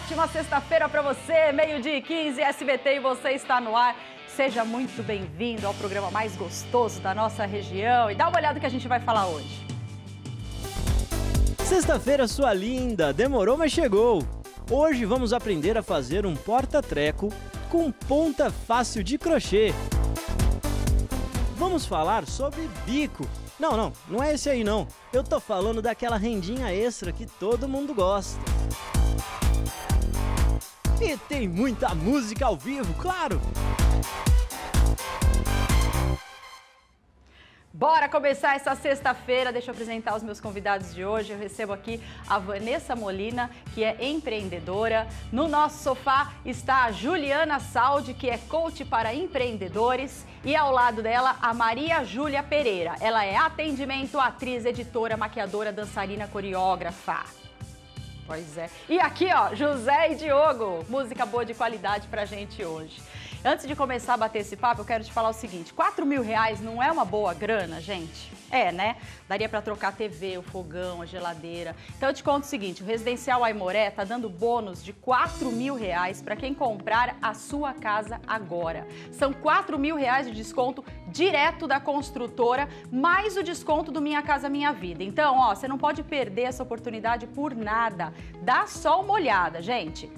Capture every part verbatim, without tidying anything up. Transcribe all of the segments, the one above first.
ótima sexta-feira para você, meio-dia e quinze, S B T e você está no ar. Seja muito bem-vindo ao programa mais gostoso da nossa região e dá uma olhada no que a gente vai falar hoje. Sexta-feira, sua linda, demorou, mas chegou. Hoje vamos aprender a fazer um porta-treco com ponta fácil de crochê. Vamos falar sobre bico. Não, não, não é esse aí não. Eu tô falando daquela rendinha extra que todo mundo gosta. E tem muita música ao vivo, claro! Bora começar essa sexta-feira. Deixa eu apresentar os meus convidados de hoje. Eu recebo aqui a Vanessa Molina, que é empreendedora. No nosso sofá está a Juliana Saldi, que é coach para empreendedores. E ao lado dela, a Maria Júlia Pereira. Ela é atendimento, atriz, editora, maquiadora, dançarina, coreógrafa. Pois é. E aqui, ó, José e Diogo. Música boa de qualidade pra gente hoje. Antes de começar a bater esse papo, eu quero te falar o seguinte. quatro mil reais não é uma boa grana, gente? É, né? Daria pra trocar a T V, o fogão, a geladeira. Então eu te conto o seguinte, o Residencial Aimoré tá dando bônus de quatro mil reais para quem comprar a sua casa agora. São quatro mil reais de desconto direto da construtora, mais o desconto do Minha Casa Minha Vida. Então, ó, você não pode perder essa oportunidade por nada. Dá só uma olhada, gente.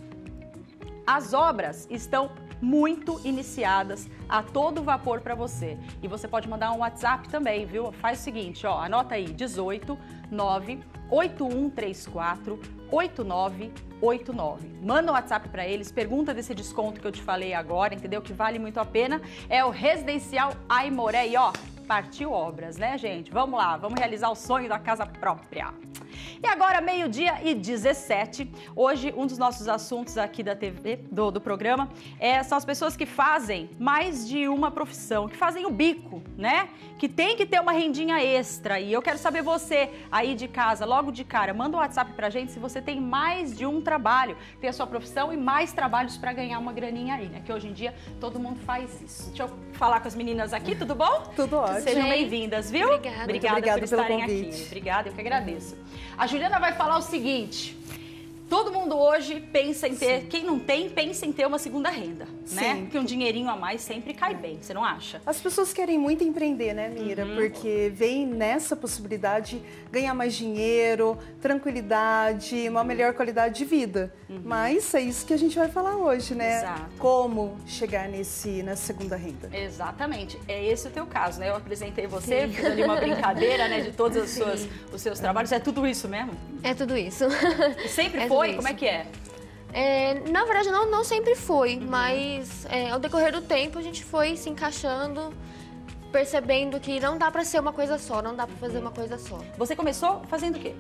As obras estão muito iniciadas a todo vapor para você. E você pode mandar um WhatsApp também, viu? Faz o seguinte, ó, anota aí, dezoito, nove, oito um três quatro, oito nove oito nove. Manda um WhatsApp para eles, pergunta desse desconto que eu te falei agora, entendeu? Que vale muito a pena. É o Residencial Aimoré e ó, partiu obras, né, gente? Vamos lá, vamos realizar o sonho da casa própria. E agora, meio-dia e dezessete, hoje um dos nossos assuntos aqui da T V, do, do programa, é, são as pessoas que fazem mais de uma profissão, que fazem o bico, né? Que tem que ter uma rendinha extra. E eu quero saber você aí de casa, logo de cara, manda um WhatsApp pra gente se você tem mais de um trabalho, tem a sua profissão e mais trabalhos pra ganhar uma graninha aí, né? Que hoje em dia todo mundo faz isso. Deixa eu falar com as meninas aqui, tudo bom? Tudo ótimo. Sejam bem-vindas, viu? Obrigada. Obrigada, Obrigada por estarem pelo convite. aqui. Obrigada, eu que agradeço. A Juliana vai falar o seguinte, todo mundo hoje pensa em ter, Sim. quem não tem, pensa em ter uma segunda renda, Sim. né? Porque um dinheirinho a mais sempre cai bem, você não acha? As pessoas querem muito empreender, né, Mira? Uhum. Porque vem nessa possibilidade ganhar mais dinheiro, tranquilidade, uma melhor qualidade de vida. Uhum. Mas é isso que a gente vai falar hoje, né? Exato. Como chegar nesse, nessa segunda renda. Exatamente. É esse o teu caso, né? Eu apresentei você, Sim. fiz ali uma brincadeira, né, de todos os seus, os seus trabalhos. É tudo isso mesmo? É tudo isso. E sempre é foi? Como é que é? É, na verdade, não, não sempre foi, uhum. mas é, ao decorrer do tempo a gente foi se encaixando, percebendo que não dá pra ser uma coisa só, não dá pra fazer uma coisa só. Você começou fazendo o quê?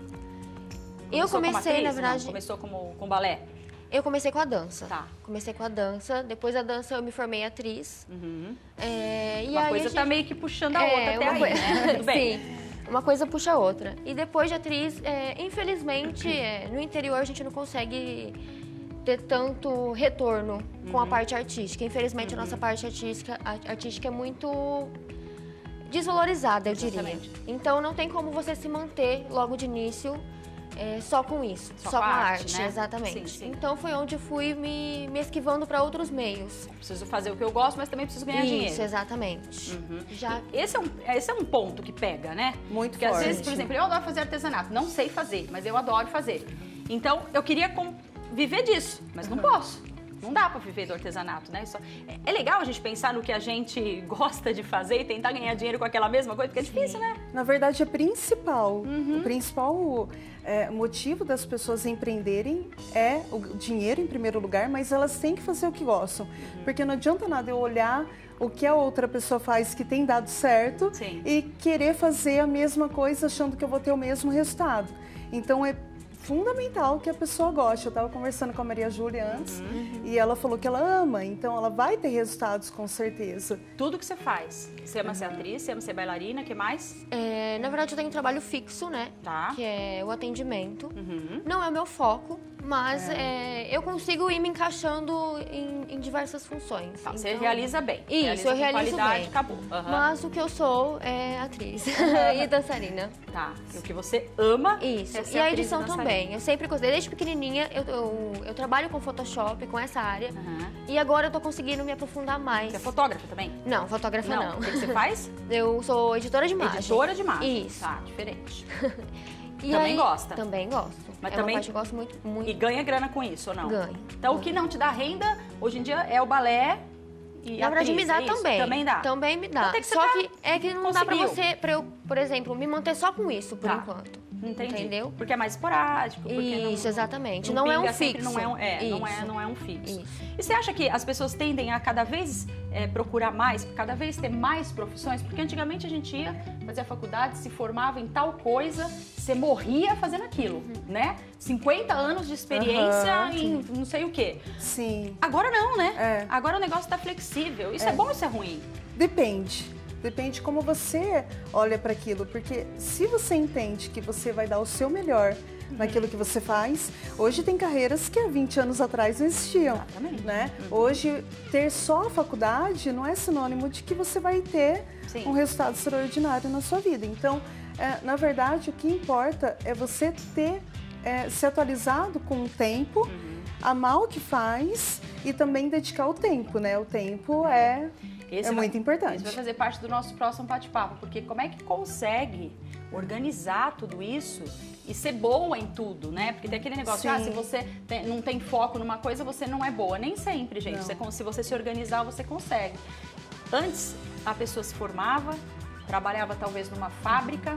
Eu Começou comecei, atriz, na verdade... Não, começou como, com balé? Eu comecei com a dança. Tá. Comecei com a dança, depois da dança eu me formei atriz. Uhum. É, e uma aí coisa a gente... tá meio que puxando a outra é, até aí, coisa... né? Tudo bem. Sim. Uma coisa puxa a outra. E depois de atriz, é, infelizmente, é, no interior a gente não consegue ter tanto retorno uhum. com a parte artística. Infelizmente, uhum. a nossa parte artística, artística é muito desvalorizada, eu Exatamente. diria. Então, não tem como você se manter logo de início é, só com isso, só, só com a arte, arte né? Exatamente. Sim, sim. Então, foi onde eu fui me, me esquivando para outros meios. Preciso fazer o que eu gosto, mas também preciso ganhar isso, dinheiro. Isso, exatamente. Uhum. Já... Esse, é um, esse é um ponto que pega, né? Muito Porque forte. às vezes, por exemplo, eu adoro fazer artesanato. Não sei fazer, mas eu adoro fazer. Então, eu queria viver disso, mas não uhum. posso. Não dá pra viver do artesanato, né? Isso é, é legal a gente pensar no que a gente gosta de fazer e tentar ganhar dinheiro com aquela mesma coisa, porque é difícil, né? Na verdade, é principal. Uhum. O principal é, motivo das pessoas empreenderem é o dinheiro em primeiro lugar, mas elas têm que fazer o que gostam. Uhum. Porque não adianta nada eu olhar o que a outra pessoa faz que tem dado certo Sim. e querer fazer a mesma coisa achando que eu vou ter o mesmo resultado. Então, é fundamental que a pessoa goste. Eu estava conversando com a Maria Júlia antes uhum. e ela falou que ela ama, então ela vai ter resultados com certeza. Tudo que você faz. Você ama ser atriz, você ama ser bailarina, o que mais? É, na verdade, eu tenho um trabalho fixo, né? Tá. Que é o atendimento. Uhum. Não é o meu foco, mas é. É, eu consigo ir me encaixando em, em diversas funções. Tá, então, você realiza bem. Isso, realiza eu com realizo qualidade, bem. acabou. Uhum. Mas o que eu sou é atriz e dançarina. Tá. E o que você ama Isso. é ser e a atriz edição e dançarina. também. Eu sempre gostei. Desde pequenininha, eu, eu, eu trabalho com Photoshop, com essa área. Uhum. E agora eu tô conseguindo me aprofundar mais. Você é fotógrafa também? Não, fotógrafa não. Não. O que você faz? Eu sou editora de imagem. Editora de imagem. Isso. Tá, diferente. E Também aí, gosta? Também gosto. Mas é também... uma parte que eu gosto muito, muito. E ganha grana com isso, ou não? Ganho. Então, o que não te dá renda, hoje em dia, é o balé e Na verdade, atriz, me dá é isso? também. Também dá? Também me dá. Então, tem que você só tá- que é que não dá pra conseguiu. você, pra eu, por exemplo, me manter só com isso, por Tá. enquanto. Entendi. Entendeu? Porque é mais esporádico. Porque Isso, não, exatamente. Não é um pinga sempre, fixo. Não é, um, é, não, é, Isso. não é um fixo. Isso. E você acha que as pessoas tendem a cada vez é, procurar mais, cada vez ter mais profissões? Porque antigamente a gente ia fazer a faculdade, se formava em tal coisa, você morria fazendo aquilo, Uhum. né? cinquenta anos de experiência Aham, em não sei o quê. Sim. Agora não, né? É. Agora o negócio tá flexível. Isso é, bom ou isso é ruim? Depende. Depende como você olha para aquilo, porque se você entende que você vai dar o seu melhor naquilo que você faz, hoje tem carreiras que há vinte anos atrás não existiam, Exatamente. né? Hoje ter só a faculdade não é sinônimo de que você vai ter Sim. um resultado extraordinário na sua vida. Então, é, na verdade, o que importa é você ter é, se atualizado com o tempo, amar o que faz e também dedicar o tempo, né? O tempo é Esse É vai- muito importante. Isso vai fazer parte do nosso próximo bate-papo, porque como é que consegue organizar tudo isso e ser boa em tudo, né? Porque tem aquele negócio, Sim. ah, se você tem- não tem foco numa coisa, você não é boa. Nem sempre, gente. Não. Você con- se você se organizar, você consegue. Antes, a pessoa se formava, trabalhava talvez numa fábrica,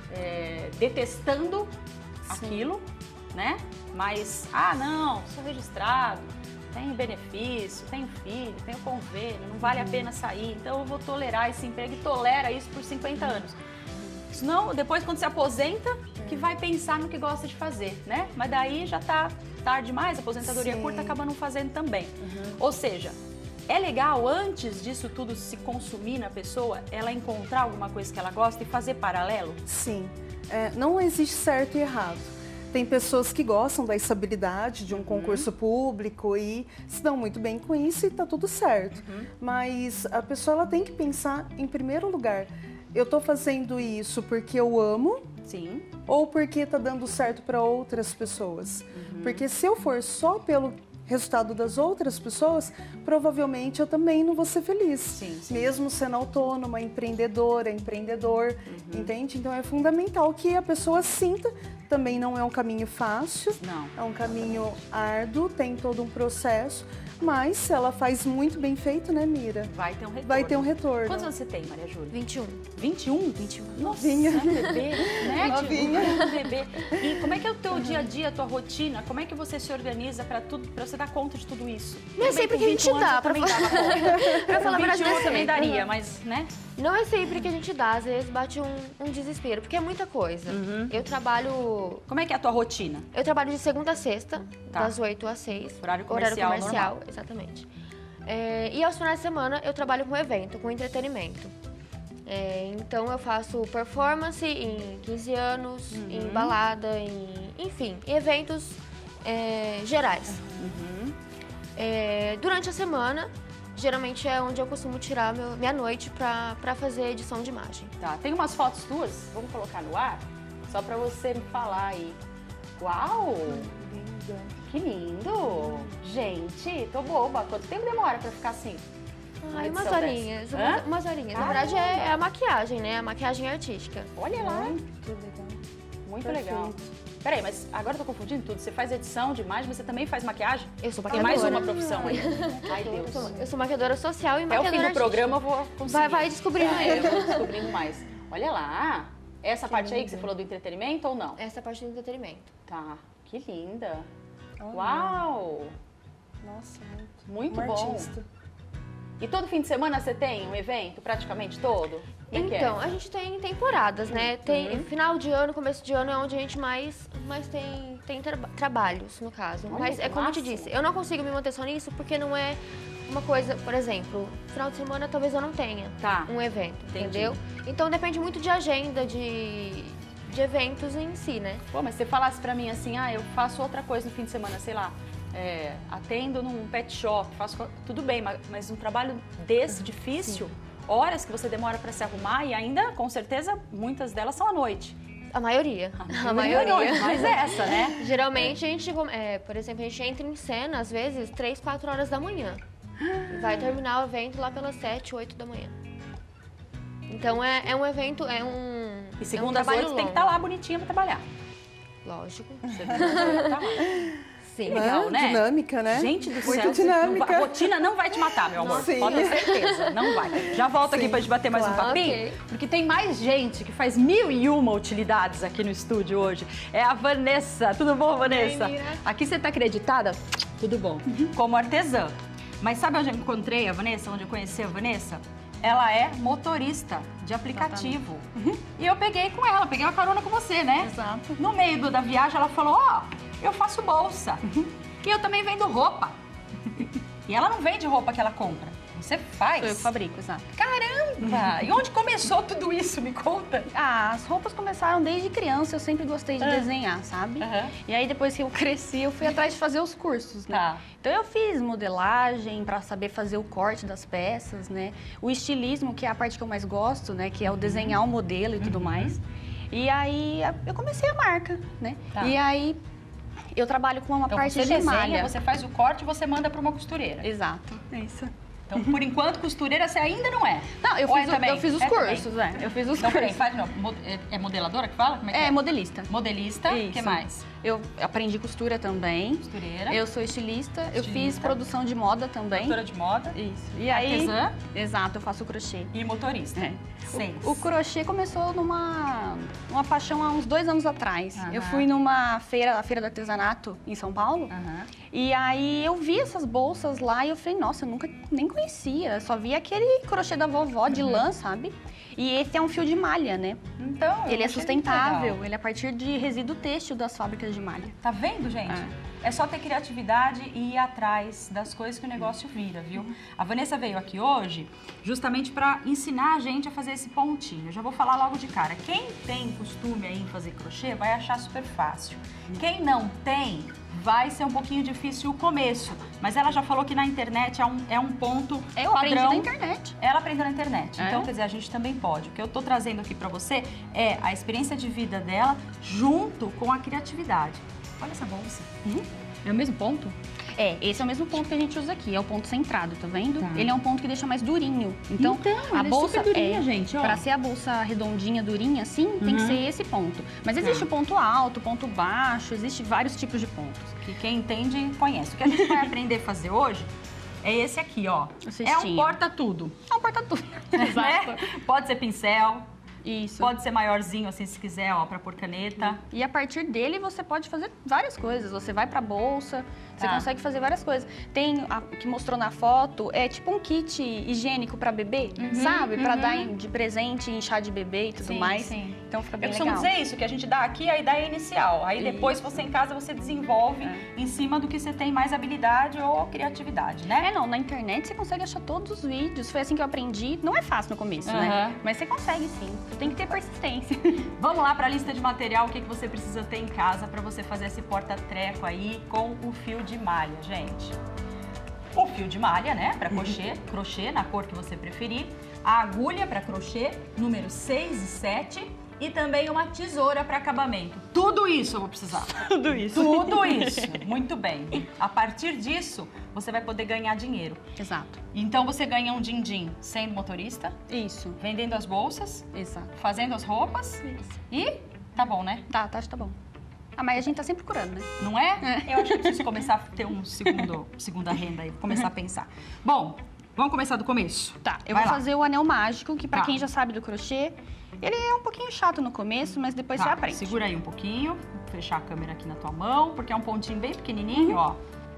é, detestando aquilo, né? Mas, ah, não, sou registrado, tenho benefício, tenho filho, tenho convênio, não vale a pena sair, então eu vou tolerar esse emprego e tolera isso por cinquenta anos. Senão, depois quando se aposenta, que vai pensar no que gosta de fazer, né? Mas daí já tá tarde demais, a aposentadoria Sim. curta acaba não fazendo também. Ou seja, é legal antes disso tudo se consumir na pessoa, ela encontrar alguma coisa que ela gosta e fazer paralelo? Sim, é, não existe certo e errado. Tem pessoas que gostam da estabilidade de um concurso público e se dão muito bem com isso e está tudo certo. Mas a pessoa ela tem que pensar em primeiro lugar, eu estou fazendo isso porque eu amo Sim. ou porque está dando certo para outras pessoas? Porque se eu for só pelo resultado das outras pessoas, provavelmente eu também não vou ser feliz. Sim, sim. Mesmo sendo autônoma, empreendedora, empreendedor, entende? Então é fundamental que a pessoa sinta, também não é um caminho fácil, Não. é um caminho árduo, tem todo um processo, mas se ela faz muito bem feito, né, Mira? Vai ter um retorno. Vai ter um retorno. Quantos anos você tem, Maria Júlia? vinte e um. vinte e um? vinte e um. Nossa, Novinha. é um bebê, né? Novinha. Tipo, um bebê. E como é que é o teu dia a dia, a tua rotina? Como é que você se organiza para tudo, para você dar conta de tudo isso? Não é Também sempre com que a gente vinte e um anos dá, eu pra também falar- dava conta. Pra falar a Com verdade, vinte e um não é eu também sempre. daria, Uhum. mas, né? Não é sempre que a gente dá, às vezes bate um, um desespero, porque é muita coisa. Eu trabalho. Como é que é a tua rotina? Eu trabalho de segunda a sexta, Tá. das oito às seis. Horário comercial normal. exatamente. É, e aos finais de semana eu trabalho com evento, com entretenimento. É, então eu faço performance em quinze anos, em balada, em, enfim, em eventos é, gerais. É, durante a semana, geralmente é onde eu costumo tirar meu- minha noite pra, pra fazer edição de imagem. Tá, tem umas fotos tuas, vamos colocar no ar, só para você me falar aí. Uau! Linda. Que lindo! Gente, tô boba. Quanto tempo demora para ficar assim? Uma Ai, umas edição horinhas, dessa? umas, Hã? umas horinhas. Na Caramba! verdade é, é a maquiagem, né? A maquiagem artística. Olha lá, Muito legal. muito Perfeito. legal. Peraí, mas agora eu tô confundindo tudo. Você faz edição de imagem, mas você também faz maquiagem? Eu sou Tem maquiadora. mais uma profissão aí. Ai, Eu Deus. sou, eu sou maquiadora social e Até o maquiadora fim do artística. programa eu vou conseguir. Vai, vai descobrindo É, aí. eu vou descobrindo mais. Olha lá. Essa parte aí que você falou do entretenimento ou não? Essa é a parte do entretenimento. Tá. Que linda. Olha. Uau! Nossa, muito. Muito Um bom. artista. E todo fim de semana você tem um evento, praticamente todo? Como é que é? Então, a gente tem temporadas, né? Tem final de ano, começo de ano é onde a gente mais, mais tem, tem tra- trabalhos, no caso. Olha, Mas que é como eu te máximo. disse, eu não consigo me manter só nisso porque não é uma coisa, por exemplo, final de semana talvez eu não tenha Tá. um evento, Entendi. entendeu? Então depende muito de agenda, de, de eventos em si, né? Pô, mas se você falasse pra mim assim, ah, eu faço outra coisa no fim de semana, sei lá, é, atendo num pet shop, faço co- tudo bem, mas, mas um trabalho desse difícil, horas que você demora pra se arrumar e ainda, com certeza, muitas delas são à noite. A maioria. A A maioria. Mas é essa, né? Geralmente a gente, é, por exemplo, a gente entra em cena, às vezes, três, quatro horas da manhã. E vai terminar o evento lá pelas sete, oito da manhã. Então é, é um evento, é um. E segunda é um às oito trabalho tem que estar lá bonitinha pra trabalhar. Lógico. Segunda às oito tá lá. Sim. Legal, né? Dinâmica, né? Gente do Muito céu, dinâmica. não vai- a rotina não vai te matar, meu amor. Sim. Pode ter certeza, não vai. Já volto aqui Sim, pra gente bater mais um claro. papinho, Ok. porque tem mais gente que faz mil e uma utilidades aqui no estúdio hoje. É a Vanessa. Tudo bom, Vanessa? Oi, Mira. Aqui você tá acreditada? Tudo bom. Como artesã. Mas sabe onde eu encontrei a Vanessa? Onde eu conheci a Vanessa? Ela é motorista de aplicativo. E eu peguei com ela, peguei uma carona com você, né? Exato. No meio do- da viagem, ela falou, ó, eu faço bolsa. E eu também vendo roupa. E ela não vende roupa que ela compra. Você faz. Eu fabrico, exato. Caramba! E onde começou tudo isso? Me conta. Ah, as roupas começaram desde criança, eu sempre gostei de Ah. desenhar, sabe? Aham. E aí depois que eu cresci, eu fui atrás de fazer os cursos, né? Tá. Então eu fiz modelagem para saber fazer o corte das peças, né? O estilismo, que é a parte que eu mais gosto, né? Que é o desenhar o modelo e tudo mais. E aí eu comecei a marca, né? Tá. E aí eu trabalho com uma Então parte você de desenha, malha. você faz o corte e você manda para uma costureira. Exato, é isso. Então, por enquanto, costureira você ainda não é. Não, eu Ou é fiz, o- também? eu fiz os É também. cursos, é. Eu fiz os Então, peraí, cursos. faz de novo. Mo- É é modeladora que fala? Como é que É, é? modelista. Modelista. O que Isso. mais? Eu aprendi costura também. Costureira. Eu sou estilista, eu fiz Estilista. produção de moda também. Produtora de moda. Isso. E aí, Artesã. exato, eu faço crochê. E motorista. É. Seis. O, o crochê começou numa uma paixão há uns dois anos atrás. Aham. Eu fui numa feira, a feira do artesanato em São Paulo. Aham. E aí eu vi essas bolsas lá e eu falei, nossa, eu nunca nem conhecia. Só vi aquele crochê da vovó de lã, sabe? E esse é um fio de malha, né? Então, eu Ele é achei sustentável, muito legal. ele é a partir de resíduo têxtil das fábricas de malha. Tá vendo, gente? É. só ter criatividade e ir atrás das coisas que o negócio vira, viu? A Vanessa veio aqui hoje justamente para ensinar a gente a fazer esse pontinho. Eu já vou falar logo de cara. Quem tem costume aí em fazer crochê vai achar super fácil. Quem não tem, vai ser um pouquinho difícil o começo. Mas ela já falou que na internet é um, é um ponto Eu padrão. aprendi na internet. Ela aprendeu na internet. É? Então, quer dizer, a gente também pode. O que eu tô trazendo aqui pra você é a experiência de vida dela junto com a criatividade. Olha essa bolsa. É o mesmo ponto? É, esse é o mesmo ponto que a gente usa aqui, é o ponto centrado, tá vendo? Tá. Ele é um ponto que deixa mais durinho. Então, Então, a ele é bolsa super durinha, gente, ó. Pra ser a bolsa redondinha, durinha assim, tem que Uhum. ser esse ponto. Mas existe Tá. o ponto alto, ponto baixo, existe vários tipos de pontos. Que quem entende, conhece. O que a gente vai aprender a fazer hoje é esse aqui, ó. O É um cestinho. porta-tudo. É um porta-tudo. Né? Pode ser pincel, Isso. pode ser maiorzinho assim se quiser, ó, pra pôr caneta. E a partir dele você pode fazer várias coisas. Você vai pra bolsa, você Tá. consegue fazer várias coisas. Tem a que mostrou na foto, é tipo um kit higiênico pra bebê, sabe? Pra uhum. dar em- de presente em chá de bebê e tudo Sim, mais. sim. Então fica Eu bem costumo legal. dizer isso, que a gente dá aqui a ideia inicial. Aí depois Isso. você em casa você desenvolve É. em cima do que você tem mais habilidade ou criatividade, né? É, não, na internet você consegue achar todos os vídeos. Foi assim que eu aprendi. Não é fácil no começo, Aham. né? Mas você consegue sim. Tem que ter persistência. Vamos lá para a lista de material, o que, que você precisa ter em casa para você fazer esse porta-treco aí com o fio de malha, gente. O fio de malha, né, para crochê, crochê na cor que você preferir, a agulha para crochê, número seis e sete, e também uma tesoura para acabamento. Tudo isso eu vou precisar. Tudo isso. Tudo isso. Muito bem. A partir disso, você vai poder ganhar dinheiro. Exato. Então você ganha um din-din sendo motorista, Isso. vendendo as bolsas, Exato. fazendo as roupas Isso. e tá bom, né? Tá, tá, acho que tá bom. Ah, mas a gente tá sempre procurando, né? Não é? Eu acho que eu preciso começar a ter um segundo, segunda renda aí, vou começar a pensar. Bom, vamos começar do começo. Tá, eu Vai vou lá. fazer o anel mágico, que pra Tá. quem já sabe do crochê, ele é um pouquinho chato no começo, mas depois você Tá, aprende. segura aí um pouquinho, vou fechar a câmera aqui na tua mão, porque é um pontinho bem pequenininho, ó.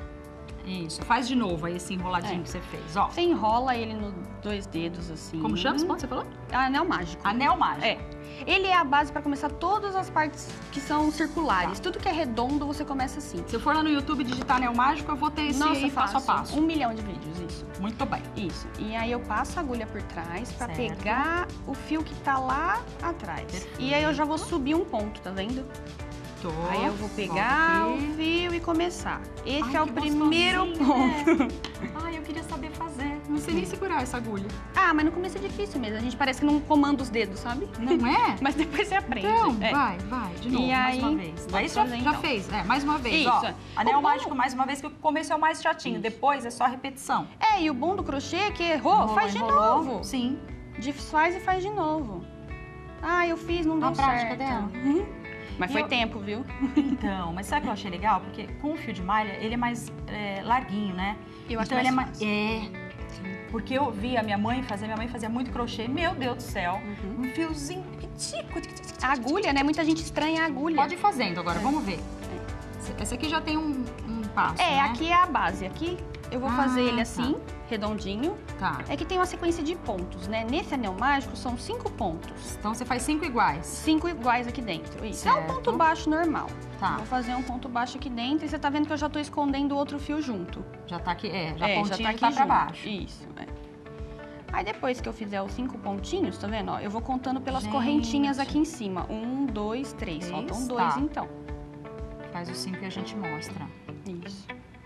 Isso, faz de novo aí esse enroladinho É. que você fez, ó. Você enrola ele nos dois dedos, assim. Como chama esse ponto, você falou? É um anel mágico. Anel mágico. É. Ele é a base pra começar todas as partes que são circulares. Tudo que é redondo, você começa assim. Se eu for lá no YouTube digitar anel mágico, eu vou ter esse aí passo a passo. Um milhão de vídeos, isso. Muito bem. Isso. E aí eu passo a agulha por trás pra Certo. pegar o fio que tá lá atrás. Perfeito. E aí eu já vou subir um ponto, tá vendo? Tô. Aí eu vou pegar Volta o aqui. fio e começar. Esse Ai, é o que primeiro gostosinho, ponto. né? Ai, eu queria saber fazer. não sei nem segurar essa agulha. Ah, mas no começo é difícil mesmo. A gente parece que não comanda os dedos, sabe? Não é? Mas depois você aprende. Então, é. vai, vai, de novo, E mais aí, uma vez. vou Aí já, fazer, já então. fez, é, mais uma vez, Isso, ó. é. Anel O bom- mágico mais uma vez, que o começo é o mais chatinho, depois é só repetição. É, e o bom do crochê é que errou, Enrolou, faz de enrolou. novo. Sim. Desfaz e faz de novo. Ah, eu fiz, não A deu prática certo. dela. Uhum. Mas E foi eu- tempo, viu? Então, mas sabe o que eu achei legal? Porque com o fio de malha, ele é mais é, larguinho, né? Eu acho então ele é mais mais... É... Porque eu vi a minha mãe fazer, minha mãe fazia muito crochê, meu Deus do céu, Uhum. um fiozinho pitico. A agulha, né? Muita gente estranha a agulha. Pode ir fazendo agora, vamos ver. Esse aqui já tem um, um passo, É, né? aqui é a base. Aqui eu vou Ah, fazer ele tá. assim, redondinho. Tá. É que tem uma sequência de pontos, né? Nesse anel mágico são cinco pontos. Então você faz cinco iguais. Cinco iguais aqui dentro. Isso. É um Certo. ponto baixo normal. Tá. Vou fazer um ponto baixo aqui dentro e você tá vendo que eu já tô escondendo o outro fio junto. Já tá aqui, é, já É, a pontinha já já tá tá, aqui pra junto. baixo. Isso, é. Aí depois que eu fizer os cinco pontinhos, tá vendo? Ó, eu vou contando pelas Gente. correntinhas aqui em cima. Um, dois, três. Três, Faltam dois, tá. então. Faz os cinco e a gente mostra, Isso.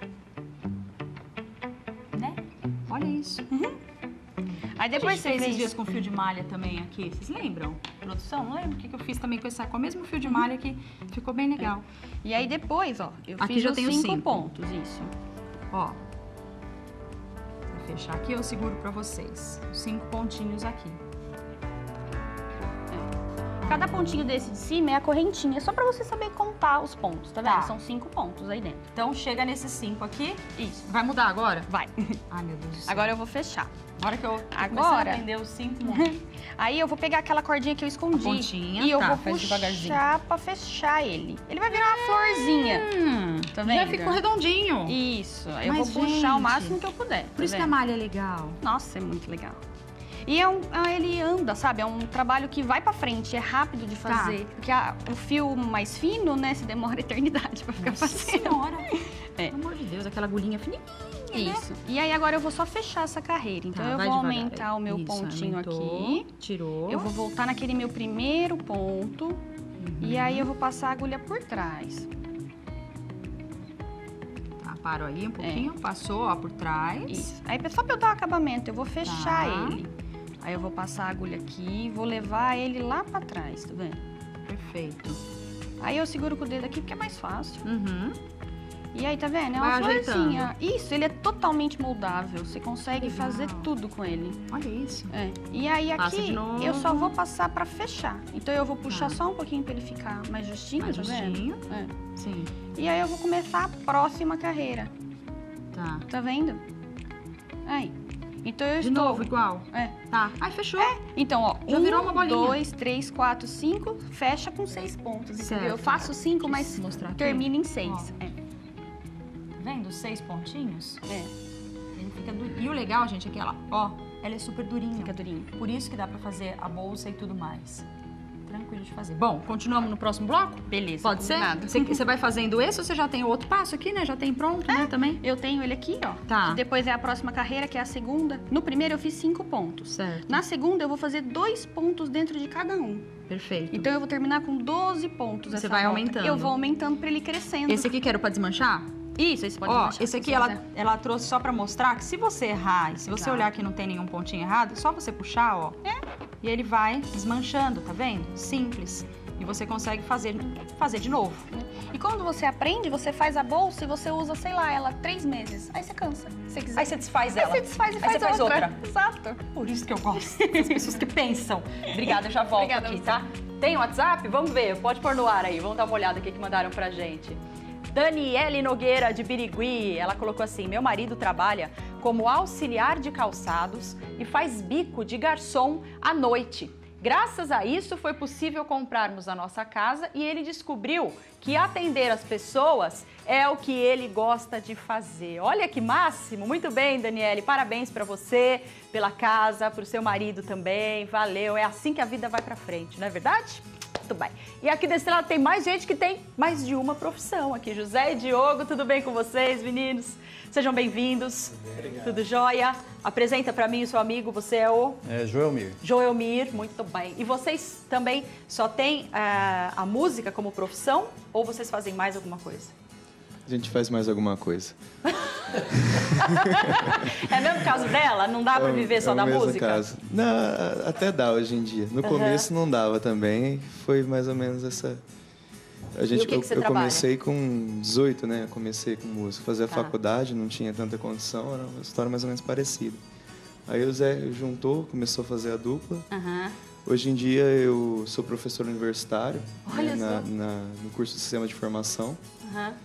né? Olha isso. Aí depois você fez esses fez... dias com fio de malha também aqui, vocês lembram? Produção, não lembro o que que eu fiz também com, essa, com o mesmo fio de malha que ficou bem legal. E aí depois, ó, eu Aqui fiz já os tem os cinco, cinco. pontos, isso. Ó, vou fechar aqui, eu seguro pra vocês. Os cinco pontinhos aqui. Cada pontinho desse de cima é a correntinha, só pra você saber contar os pontos, tá vendo? Tá. São cinco pontos aí dentro. Então chega nesses cinco aqui. Isso. Vai mudar agora? Vai. Ai, meu Deus do céu. Agora eu vou fechar. Agora que eu tô começando Agora- a aprender os cinco. Aí eu vou pegar aquela cordinha que eu escondi. A pontinha, e eu tá, vou faz puxar devagarzinho. pra fechar ele. Ele vai virar uma florzinha. Hum, Tá já vendo? ficou redondinho. Isso. Aí eu Mas, vou puxar o gente, máximo que eu puder. Por isso que a malha é legal. Nossa, é muito legal. E é um, ah, ele anda, sabe? É um trabalho que vai pra frente, é rápido de fazer. Porque a- o fio mais fino, né, se demora eternidade pra ficar Nossa fazendo. senhora. É. Pelo amor de Deus, aquela agulhinha fininha. Isso. E aí agora eu vou só fechar essa carreira. Então Tá, eu vai vou devagar. aumentar o meu Isso, pontinho aumentou, aqui. Tirou. Eu vou voltar naquele meu primeiro ponto. Uhum. E aí eu vou passar a agulha por trás. Tá, parou aí um pouquinho. Passou, ó, por trás. Isso. Aí só pra eu dar o acabamento, eu vou fechar Tá. ele. Aí eu vou passar a agulha aqui e vou levar ele lá pra trás, tá vendo? Perfeito. Aí eu seguro com o dedo aqui porque é mais fácil. Uhum. E aí, tá vendo? É Vai uma ajeitando. florzinha. Isso, ele é totalmente moldável. Você consegue Legal. fazer tudo com ele. Olha isso. É. E aí Passa aqui de novo. eu só vou passar pra fechar. Então eu vou puxar Tá. só um pouquinho pra ele ficar mais justinho, Mais tá justinho. vendo? É. Sim. E aí eu vou começar a próxima carreira. Tá. Tá vendo? Aí. Então eu De estou... novo, igual. É. Tá. Ai, fechou. Então, ó, Já um, virou uma bolinha. dois, três, quatro, cinco, fecha com seis pontos, Certo. entendeu? Eu faço cinco, mas Deixa eu mostrar aqui. termina em seis. Ó. É. Tá vendo? Os seis pontinhos. É, Ele fica du... E o legal, gente, é que ela, ó, ela é super durinha. fica durinho. Por isso que dá pra fazer a bolsa e tudo mais. Tranquilo de fazer. Bom, continuamos no próximo bloco? Beleza, Pode ser? combinado. Você, você vai fazendo esse ou você já tem o outro passo aqui, né? Já tem pronto, né, também? Eu tenho ele aqui, ó. Tá. Que depois é a próxima carreira, que é a segunda. No primeiro eu fiz cinco pontos. Certo. Na segunda eu vou fazer dois pontos dentro de cada um. Perfeito. Então eu vou terminar com doze pontos. Você essa vai volta. aumentando. Eu vou aumentando pra ele crescendo. Esse aqui quero pra desmanchar? Isso, esse pode Ó, desmanchar, esse aqui se ela, quiser. ela trouxe só pra mostrar que se você errar e se você Exato. olhar que não tem nenhum pontinho errado, é só você puxar, ó. É. E ele vai desmanchando, tá vendo? Simples. E você consegue fazer, fazer de novo. E quando você aprende, você faz a bolsa e você usa, sei lá, ela três meses. Aí você cansa. Se você quiser. Aí você desfaz Aí ela. você desfaz e Aí faz, você faz outra. Exato. Por isso que eu gosto das pessoas que pensam. Obrigada, eu já volto Obrigada a aqui, você. tá? Tem WhatsApp? Vamos ver. Pode pôr no ar aí. Vamos dar uma olhada aqui que mandaram pra gente. Daniele Nogueira, de Birigui, ela colocou assim: meu marido trabalha como auxiliar de calçados e faz bico de garçom à noite. Graças a isso, foi possível comprarmos a nossa casa e ele descobriu que atender as pessoas é o que ele gosta de fazer. Olha que máximo! Muito bem, Daniele. Parabéns para você, pela casa, para o seu marido também. Valeu. É assim que a vida vai para frente, não é verdade? Muito bem. E aqui desse lado tem mais gente que tem mais de uma profissão aqui. José e Diogo, tudo bem com vocês, meninos? Sejam bem-vindos. Tudo jóia? Apresenta para mim o seu amigo, você é o... É Joelmir. Joelmir, muito bem. E vocês também só têm uh, a música como profissão ou vocês fazem mais alguma coisa? A gente faz mais alguma coisa. É mesmo o caso dela? Não dá pra viver só é o da mesmo música? Caso. Não, até dá hoje em dia. No Uhum. começo não dava também, foi mais ou menos essa... A gente, E o que eu, que você eu trabalha? comecei com dezoito, né? Eu comecei com música, fazia Tá. faculdade, não tinha tanta condição, era uma história mais ou menos parecida. Aí o Zé juntou, começou a fazer a dupla. Aham. Hoje em dia eu sou professor universitário, Olha né, na, só. na- no curso de Sistema de Formação. Aham.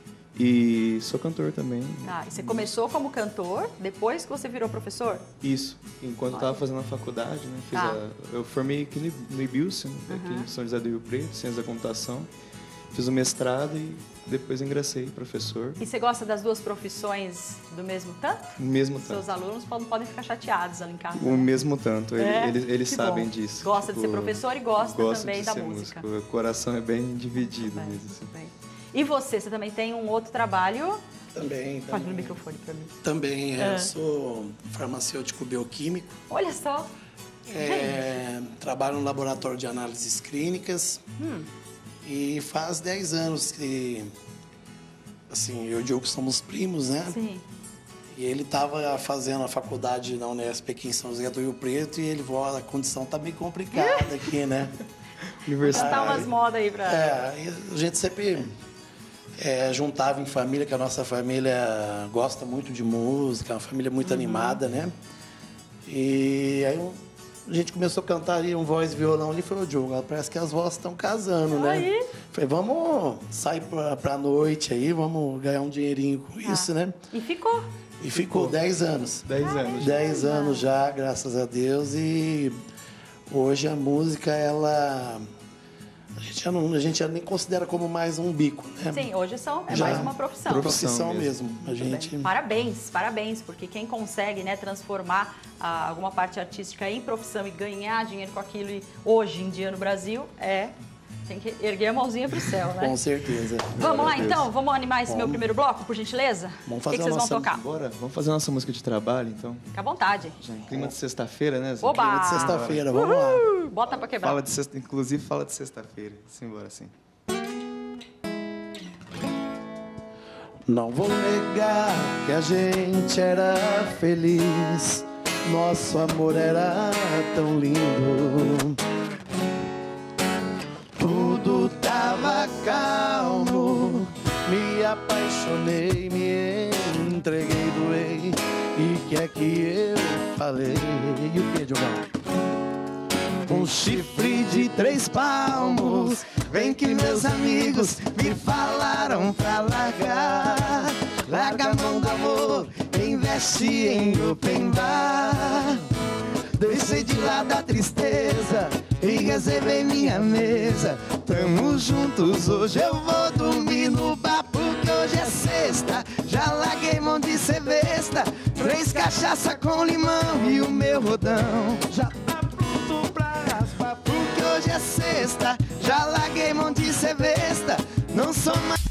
E sou cantor também. Tá, e você começou como cantor, depois que você virou professor? Isso. Enquanto eu estava fazendo a faculdade, né? Fiz Tá. a- eu formei aqui no, no Ibilson, aqui em São José do Rio Preto, Ciência da Computação. Fiz o mestrado e depois ingressei professor. E você gosta das duas profissões do mesmo tanto? O mesmo Seus tanto. alunos podem, podem ficar chateados ali em casa. O né? mesmo tanto. Ele- É? Eles, eles Que sabem bom. disso. Gosta de ser Tipo, professor e gosta também de da ser música. músico. O coração é bem dividido Bem, mesmo. assim. bem. E você, você também tem um outro trabalho? Também, Fala no também. microfone pra mim. Também, é, É. eu sou farmacêutico bioquímico, Olha só. é, trabalho no laboratório de análises clínicas Hum. e faz dez anos que, assim, eu e o Diogo somos primos, né? Sim. E ele estava fazendo a faculdade na Unesp aqui em São José do Rio Preto e ele falou, a condição tá meio complicada aqui, né? Cantar Universitário. umas modas aí pra... É, e a gente sempre é, juntava em família, que a nossa família gosta muito de música, uma família muito animada, né? E aí um- a gente começou a cantar ali um voz e violão ali e falou, Diogo, parece que as vozes estão casando, né? Aí. Falei, vamos sair pra, pra noite aí, vamos ganhar um dinheirinho com isso, né? E ficou. E ficou dez anos. Dez anos. Dez anos já, graças a Deus, e hoje a música, ela... A gente já, não, a gente já nem considera como mais um bico, né? Sim, hoje são, é Já. mais uma profissão. Profissão Profissão mesmo. mesmo. A Muito bem. gente... Parabéns, parabéns, porque quem consegue, né, transformar ah, alguma parte artística em profissão e ganhar dinheiro com aquilo e hoje em dia no Brasil é tem que erguer a mãozinha pro céu, né? Com certeza. Vamos lá Deus. então, vamos animar esse meu Vamos. primeiro bloco, por gentileza? Vamos O fazer que, que vocês a vão nossa- tocar? Bora, vamos fazer a nossa música de trabalho, então. Fica à vontade. Já em clima de sexta-feira, né, Zé? Oba! Clima de sexta-feira, vamos lá. Uh, bota pra quebrar. Fala de sexta, inclusive fala de sexta-feira. Simbora assim. Não vou negar que a gente era feliz, nosso amor era tão lindo. Tudo tava calmo, me apaixonei, me entreguei, doei. E que é que eu falei? E o que, Diogão? Um chifre de três palmos, vem que meus amigos me falaram pra largar. Larga a mão do amor, investe em open bar. Deixei de lado a tristeza e reservei minha mesa. Tamo juntos, hoje eu vou dormir no bar porque hoje é sexta. Já larguei mão de ser besta, três cachaça com limão e o meu rodão já tá pronto pra raspar porque hoje é sexta. Já larguei mão de ser besta, não sou mais...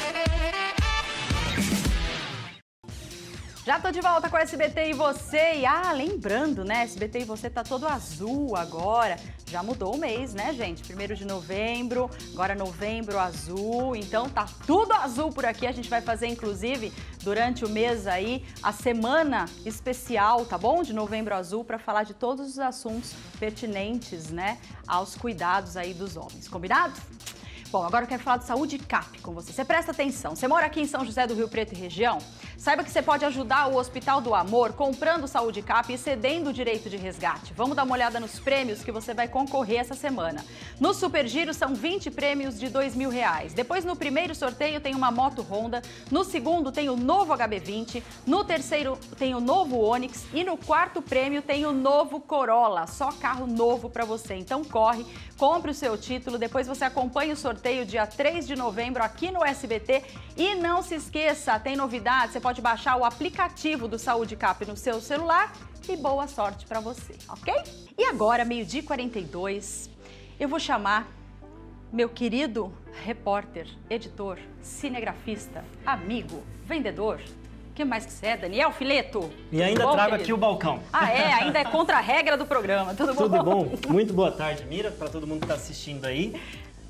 Já tô de volta com o S B T e você. E ah, lembrando, né? S B T e você tá todo azul agora. Já mudou o mês, né, gente? Primeiro de novembro, agora novembro azul. Então tá tudo azul por aqui. A gente vai fazer, inclusive, durante o mês aí, a semana especial, tá bom? De novembro azul, para falar de todos os assuntos pertinentes, né, aos cuidados aí dos homens. Combinado? Bom, agora eu quero falar de Saúde Cap com você. Você presta atenção. Você mora aqui em São José do Rio Preto e região? Saiba que você pode ajudar o Hospital do Amor comprando Saúde Cap e cedendo o direito de resgate. Vamos dar uma olhada nos prêmios que você vai concorrer essa semana. No Super Giro são vinte prêmios de dois mil reais. Depois no primeiro sorteio tem uma moto Honda. No segundo tem o novo H B vinte. No terceiro tem o novo Onix. E no quarto prêmio tem o novo Corolla. Só carro novo para você. Então corre, compre o seu título. Depois você acompanha o sorteio dia três de novembro aqui no S B T. E não se esqueça, tem novidade. Você pode baixar o aplicativo do Saúde Cap no seu celular e boa sorte para você, ok? E agora, meio-dia e quarenta e dois, eu vou chamar meu querido repórter, editor, cinegrafista, amigo, vendedor, o que mais que você é, Daniel Fileto? E ainda Bom, trago querido? aqui o balcão. Ah, é? Ainda é contra a regra do programa, tudo bom? Tudo bom? Muito boa tarde, Mira, para todo mundo que está assistindo aí.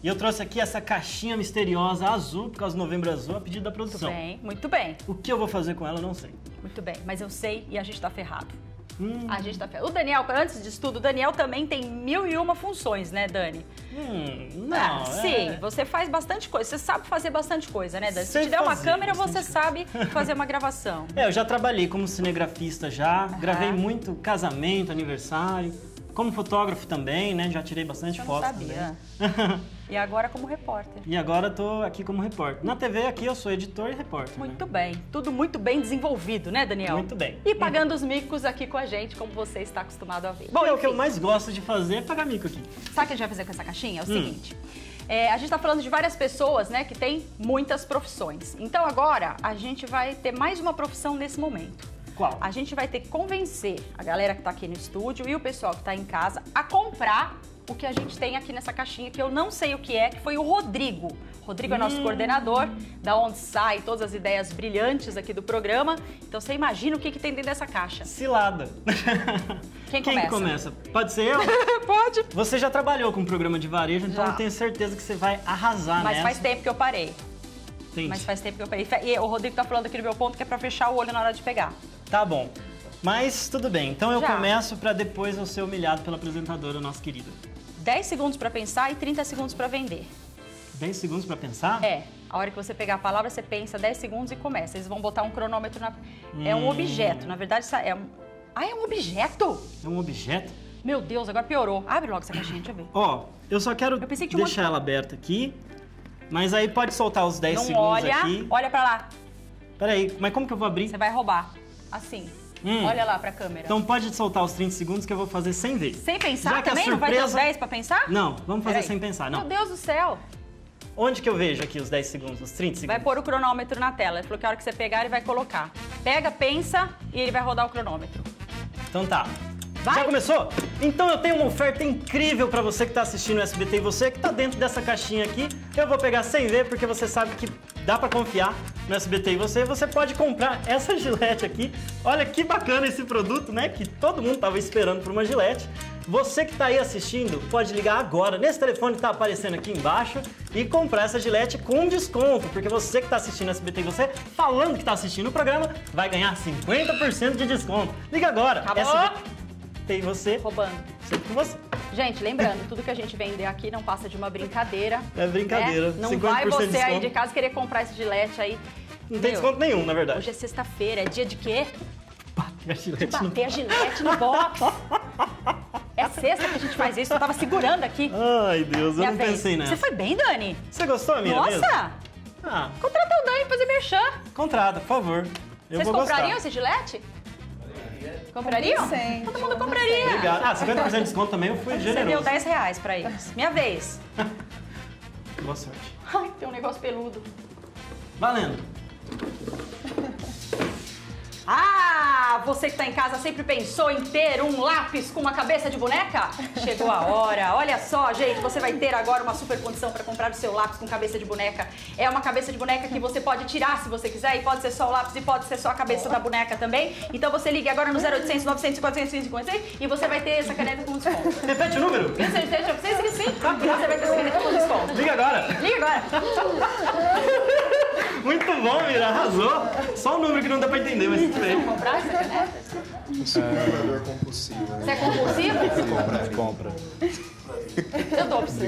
E eu trouxe aqui essa caixinha misteriosa azul, por causa do Novembro Azul, a pedido da produção. Muito bem, muito bem. O que eu vou fazer com ela, eu não sei. Muito bem, mas eu sei e a gente tá ferrado. Hum. A gente tá ferrado. O Daniel, antes disso tudo, o Daniel também tem mil e uma funções, né, Dani? Hum, não, Ah, é... sim, você faz bastante coisa. Você sabe fazer bastante coisa, né, Dani? Se Sei te der uma fazer câmera, bastante você sabe fazer uma gravação. É, eu já trabalhei como cinegrafista já, gravei muito casamento, aniversário, como fotógrafo também, né? Já tirei bastante Eu não fotos sabia. também. E agora como repórter. E agora tô aqui como repórter. Na T V aqui eu sou editor e repórter. Muito bem. Tudo muito bem desenvolvido, né, Daniel? Muito bem. E pagando os micos aqui com a gente, como você está acostumado a ver. Bom, é o que eu enfim. mais gosto de fazer é pagar mico aqui. Sabe o que a gente vai fazer com essa caixinha? É o Hum. seguinte. É, a gente está falando de várias pessoas, né, que têm muitas profissões. Então agora a gente vai ter mais uma profissão nesse momento. Qual? A gente vai ter que convencer a galera que está aqui no estúdio e o pessoal que está em casa a comprar o que a gente tem aqui nessa caixinha, que eu não sei o que é, que foi o Rodrigo. Rodrigo é nosso Hum. coordenador, da onde sai todas as ideias brilhantes aqui do programa. Então você imagina o que, que tem dentro dessa caixa. Cilada. Quem Quem começa? começa? Pode ser eu? Pode. Você já trabalhou com um programa de varejo, então Já. eu tenho certeza que você vai arrasar Mas nessa. faz tempo que eu parei. Entendi. Mas faz tempo que eu parei. E o Rodrigo tá falando aqui no meu ponto que é pra fechar o olho na hora de pegar. Tá bom. Mas tudo bem. Então eu Já. começo pra depois eu ser humilhado pela apresentadora, nossa querida. dez segundos pra pensar e trinta segundos pra vender. dez segundos pra pensar? É. A hora que você pegar a palavra, você pensa dez segundos e começa. Eles vão botar um cronômetro na... É um Hum. objeto. Na verdade, isso é um... Ah, é um objeto? É um objeto? Meu Deus, agora piorou. Abre logo essa caixinha, deixa eu ver. Ó, eu só quero Eu pensei que tinha um deixar ela aberta aqui. Mas aí pode soltar os dez Não segundos olha, aqui. olha pra lá. Peraí, mas como que eu vou abrir? Você vai roubar. Assim. Hum. Olha lá pra câmera. Então pode soltar os trinta segundos que eu vou fazer sem ver. Sem pensar Já que a também? Não vai ter os surpresa- dez pra pensar? Não, vamos fazer Peraí. sem pensar, não. Meu Deus do céu. Onde que eu vejo aqui os dez segundos, os trinta Vai segundos? pôr o cronômetro na tela. Ele falou que a hora que você pegar, ele vai colocar. Pega, pensa e ele vai rodar o cronômetro. Então tá. Vai? Já começou? Então eu tenho uma oferta incrível pra você que tá assistindo o S B T e você que tá dentro dessa caixinha aqui. Eu vou pegar sem ver porque você sabe que dá pra confiar no S B T e você. Você pode comprar essa Gillette aqui. Olha que bacana esse produto, né? Que todo mundo tava esperando por uma Gillette. Você que tá aí assistindo, pode ligar agora nesse telefone que tá aparecendo aqui embaixo e comprar essa Gillette com desconto, porque você que tá assistindo o S B T e você, falando que tá assistindo o programa, vai ganhar cinquenta por cento de desconto. Liga agora. Acabou. S B T e você, Roubando. sempre com você. Gente, lembrando, tudo que a gente vender aqui não passa de uma brincadeira. É brincadeira. Né? Não cinquenta vai por cento de você aí desconto. de casa querer comprar esse Gillette aí. Não tem Meu, desconto nenhum, na verdade. Hoje é sexta-feira, é dia de quê? Bater a Gillette no- Bater a Gillette no box. É sexta que a gente faz isso, eu tava segurando aqui. Ai, Deus, eu Minha não vez. pensei nessa. Você foi bem, Dani? Você gostou, Mira, Nossa! mesmo? Ah, Contrata o Dani pra fazer merchan. contrata, por favor. Eu Vocês vou comprariam gostar. esse Gillette? Comprariam? Sim. Todo mundo compraria. Obrigado. Ah, cinquenta por cento de desconto também, eu fui Você deu generoso. dez reais pra eles. Minha vez. Boa sorte. Ai, tem um negócio peludo. Valendo. Ah, você que tá em casa sempre pensou em ter um lápis com uma cabeça de boneca? Chegou a hora. Olha só, gente, você vai ter agora uma super condição para comprar o seu lápis com cabeça de boneca. É uma cabeça de boneca que você pode tirar se você quiser, e pode ser só o lápis e pode ser só a cabeça da boneca também. Então você ligue agora no zero oitocentos, novecentos, quatrocentos, cinquenta e seis e você vai ter essa caneta com desconto. Repete o número. Tenho certeza que sim, sim, sim. Você vai ter essa caneta com desconto. Liga agora. Liga agora. Muito bom, Mira, arrasou. Só o número que não dá pra entender, mas tudo bem. Comprar essa caneta? Eu sou um comprador compulsivo, Você né? é compulsivo? Compra, compra. Eu dou pra você.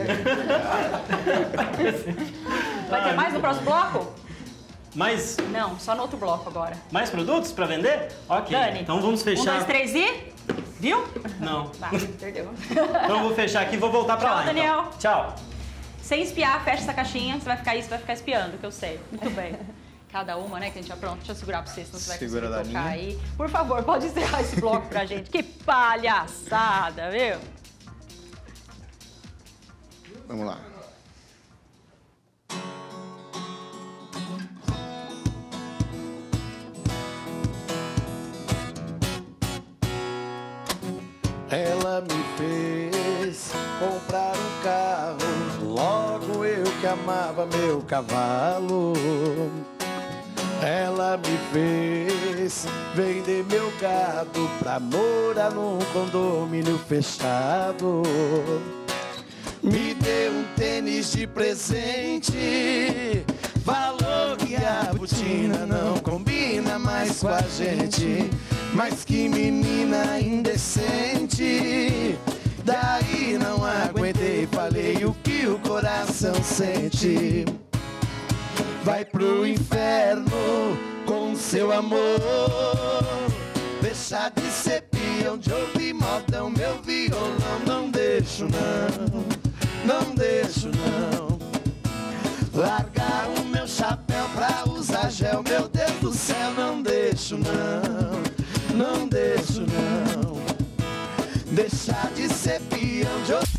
Vai ter mais no próximo bloco? Mais, Não, só no outro bloco agora. mais produtos pra vender? Ok, Dani. então vamos Um, fechar. dois, três e... Viu? Não. Tá, perdeu. Então eu vou fechar aqui e vou voltar pra Tchau, lá. então. Daniel. Tchau. Sem espiar, fecha essa caixinha. Você vai ficar aí, você vai ficar espiando, que eu sei. Muito bem. Cada uma, né, que a gente já pronto. Deixa eu segurar pra você, senão você vai Segura conseguir da tocar linha. aí. Por favor, pode encerrar esse bloco pra gente. Que palhaçada, viu? Vamos lá. Ela me fez comprar um carro, logo eu que amava meu cavalo. Ela me fez vender meu gado pra morar num condomínio fechado. Me deu um tênis flores de presente. Falou que a botina não combina mais com a gente. Mas que menina indecente. Daí não aguentei, falei o que o coração sente. Vai pro inferno com seu amor. Deixa de ser peão, de ouvir modão, meu violão. Não deixo não, não deixo não. Largar o meu chapéu pra usar gel, meu Deus do céu. Não deixo não, não deixo não. Deixar de ser peão, de ouvir.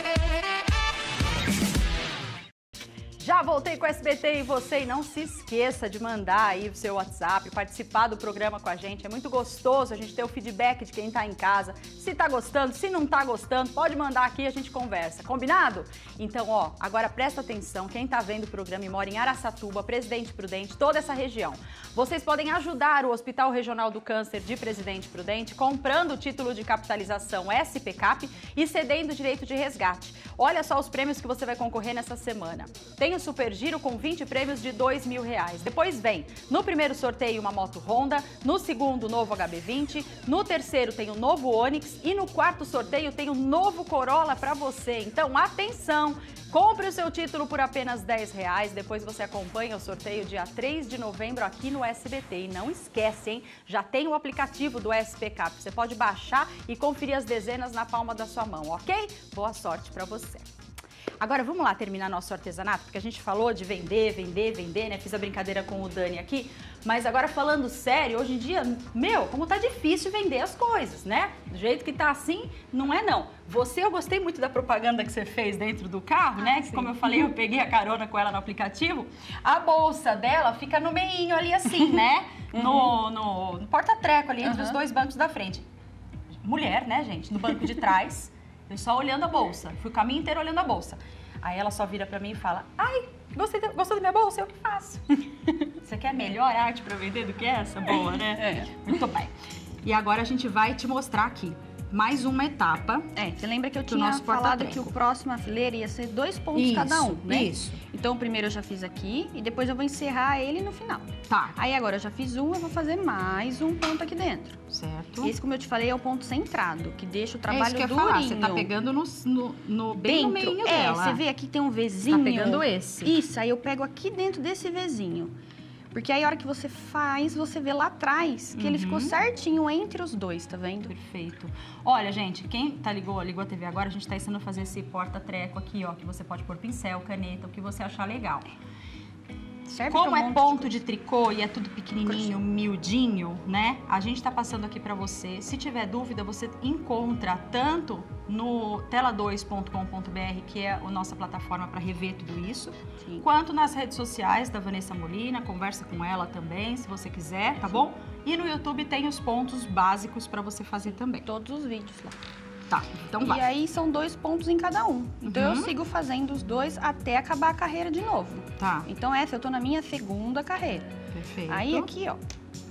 Já voltei com o S B T e você, e não se esqueça de mandar aí o seu WhatsApp, participar do programa com a gente. É muito gostoso a gente ter o feedback de quem tá em casa. Se tá gostando, se não tá gostando, pode mandar aqui e a gente conversa. Combinado? Então, ó, agora presta atenção, quem tá vendo o programa e mora em Araçatuba, Presidente Prudente, toda essa região. Vocês podem ajudar o Hospital Regional do Câncer de Presidente Prudente comprando o título de capitalização S P CAP e cedendo o direito de resgate. Olha só os prêmios que você vai concorrer nessa semana. Tem o Super Giro com vinte prêmios de dois mil reais. Depois vem, no primeiro sorteio, uma moto Honda, no segundo, o novo H B vinte, no terceiro tem o novo Onix e no quarto sorteio tem o novo Corolla para você. Então, atenção! Compre o seu título por apenas dez reais, depois você acompanha o sorteio dia três de novembro aqui no S B T. E não esquece, hein? Já tem o aplicativo do S P CAP, você pode baixar e conferir as dezenas na palma da sua mão, ok? Boa sorte para você! Agora vamos lá terminar nosso artesanato, porque a gente falou de vender, vender, vender, né? Fiz a brincadeira com o Dani aqui, mas agora falando sério, hoje em dia, meu, como tá difícil vender as coisas, né? Do jeito que tá assim, não é não. Você, eu gostei muito da propaganda que você fez dentro do carro, ah, né? Que, como eu falei, eu peguei a carona com ela no aplicativo. A bolsa dela fica no meinho ali assim, né? Uhum. No, no, no porta-treco ali, entre uhum. os dois bancos da frente. Mulher, né, gente? No banco de trás. Eu só olhando a bolsa, fui o caminho inteiro olhando a bolsa. Aí ela só vira pra mim e fala, ai, gostei, gostou da minha bolsa? Eu que faço. Você quer melhor arte pra vender do que essa? Boa, né? É. Muito bem. E agora a gente vai te mostrar aqui mais uma etapa. É, você lembra que eu tinha falado que o próximo fileira ia ser dois pontos isso, cada um, né? Isso. Então, o primeiro eu já fiz aqui e depois eu vou encerrar ele no final. Tá. Aí agora eu já fiz um, eu vou fazer mais um ponto aqui dentro. Certo. Esse, como eu te falei, é o ponto centrado, que deixa o trabalho é isso que durinho. Falar. Você tá pegando no, no, no bem dentro, no meio é, dela. É, você vê aqui tem um Vzinho. Tá pegando esse. Isso, aí eu pego aqui dentro desse Vzinho. Porque aí a hora que você faz, você vê lá atrás que uhum. ele ficou certinho entre os dois, tá vendo? Perfeito. Olha, gente, quem tá ligou, ligou a T V agora, a gente tá ensinando a fazer esse porta-treco aqui, ó, que você pode pôr pincel, caneta, o que você achar legal. Serve Como é um ponto de... de tricô e é tudo pequenininho, Crochê. miudinho, né? A gente tá passando aqui pra você. Se tiver dúvida, você encontra tanto no tela dois ponto com ponto br, que é a nossa plataforma para rever tudo isso, Sim. quanto nas redes sociais da Vanessa Molina, conversa com ela também, se você quiser, tá Sim. bom? E no YouTube tem os pontos básicos para você fazer também. Todos os vídeos lá. Tá, então vai. E aí são dois pontos em cada um. Então uhum. eu sigo fazendo os dois até acabar a carreira de novo. Tá. Então essa eu tô na minha segunda carreira. Perfeito. Aí aqui, ó.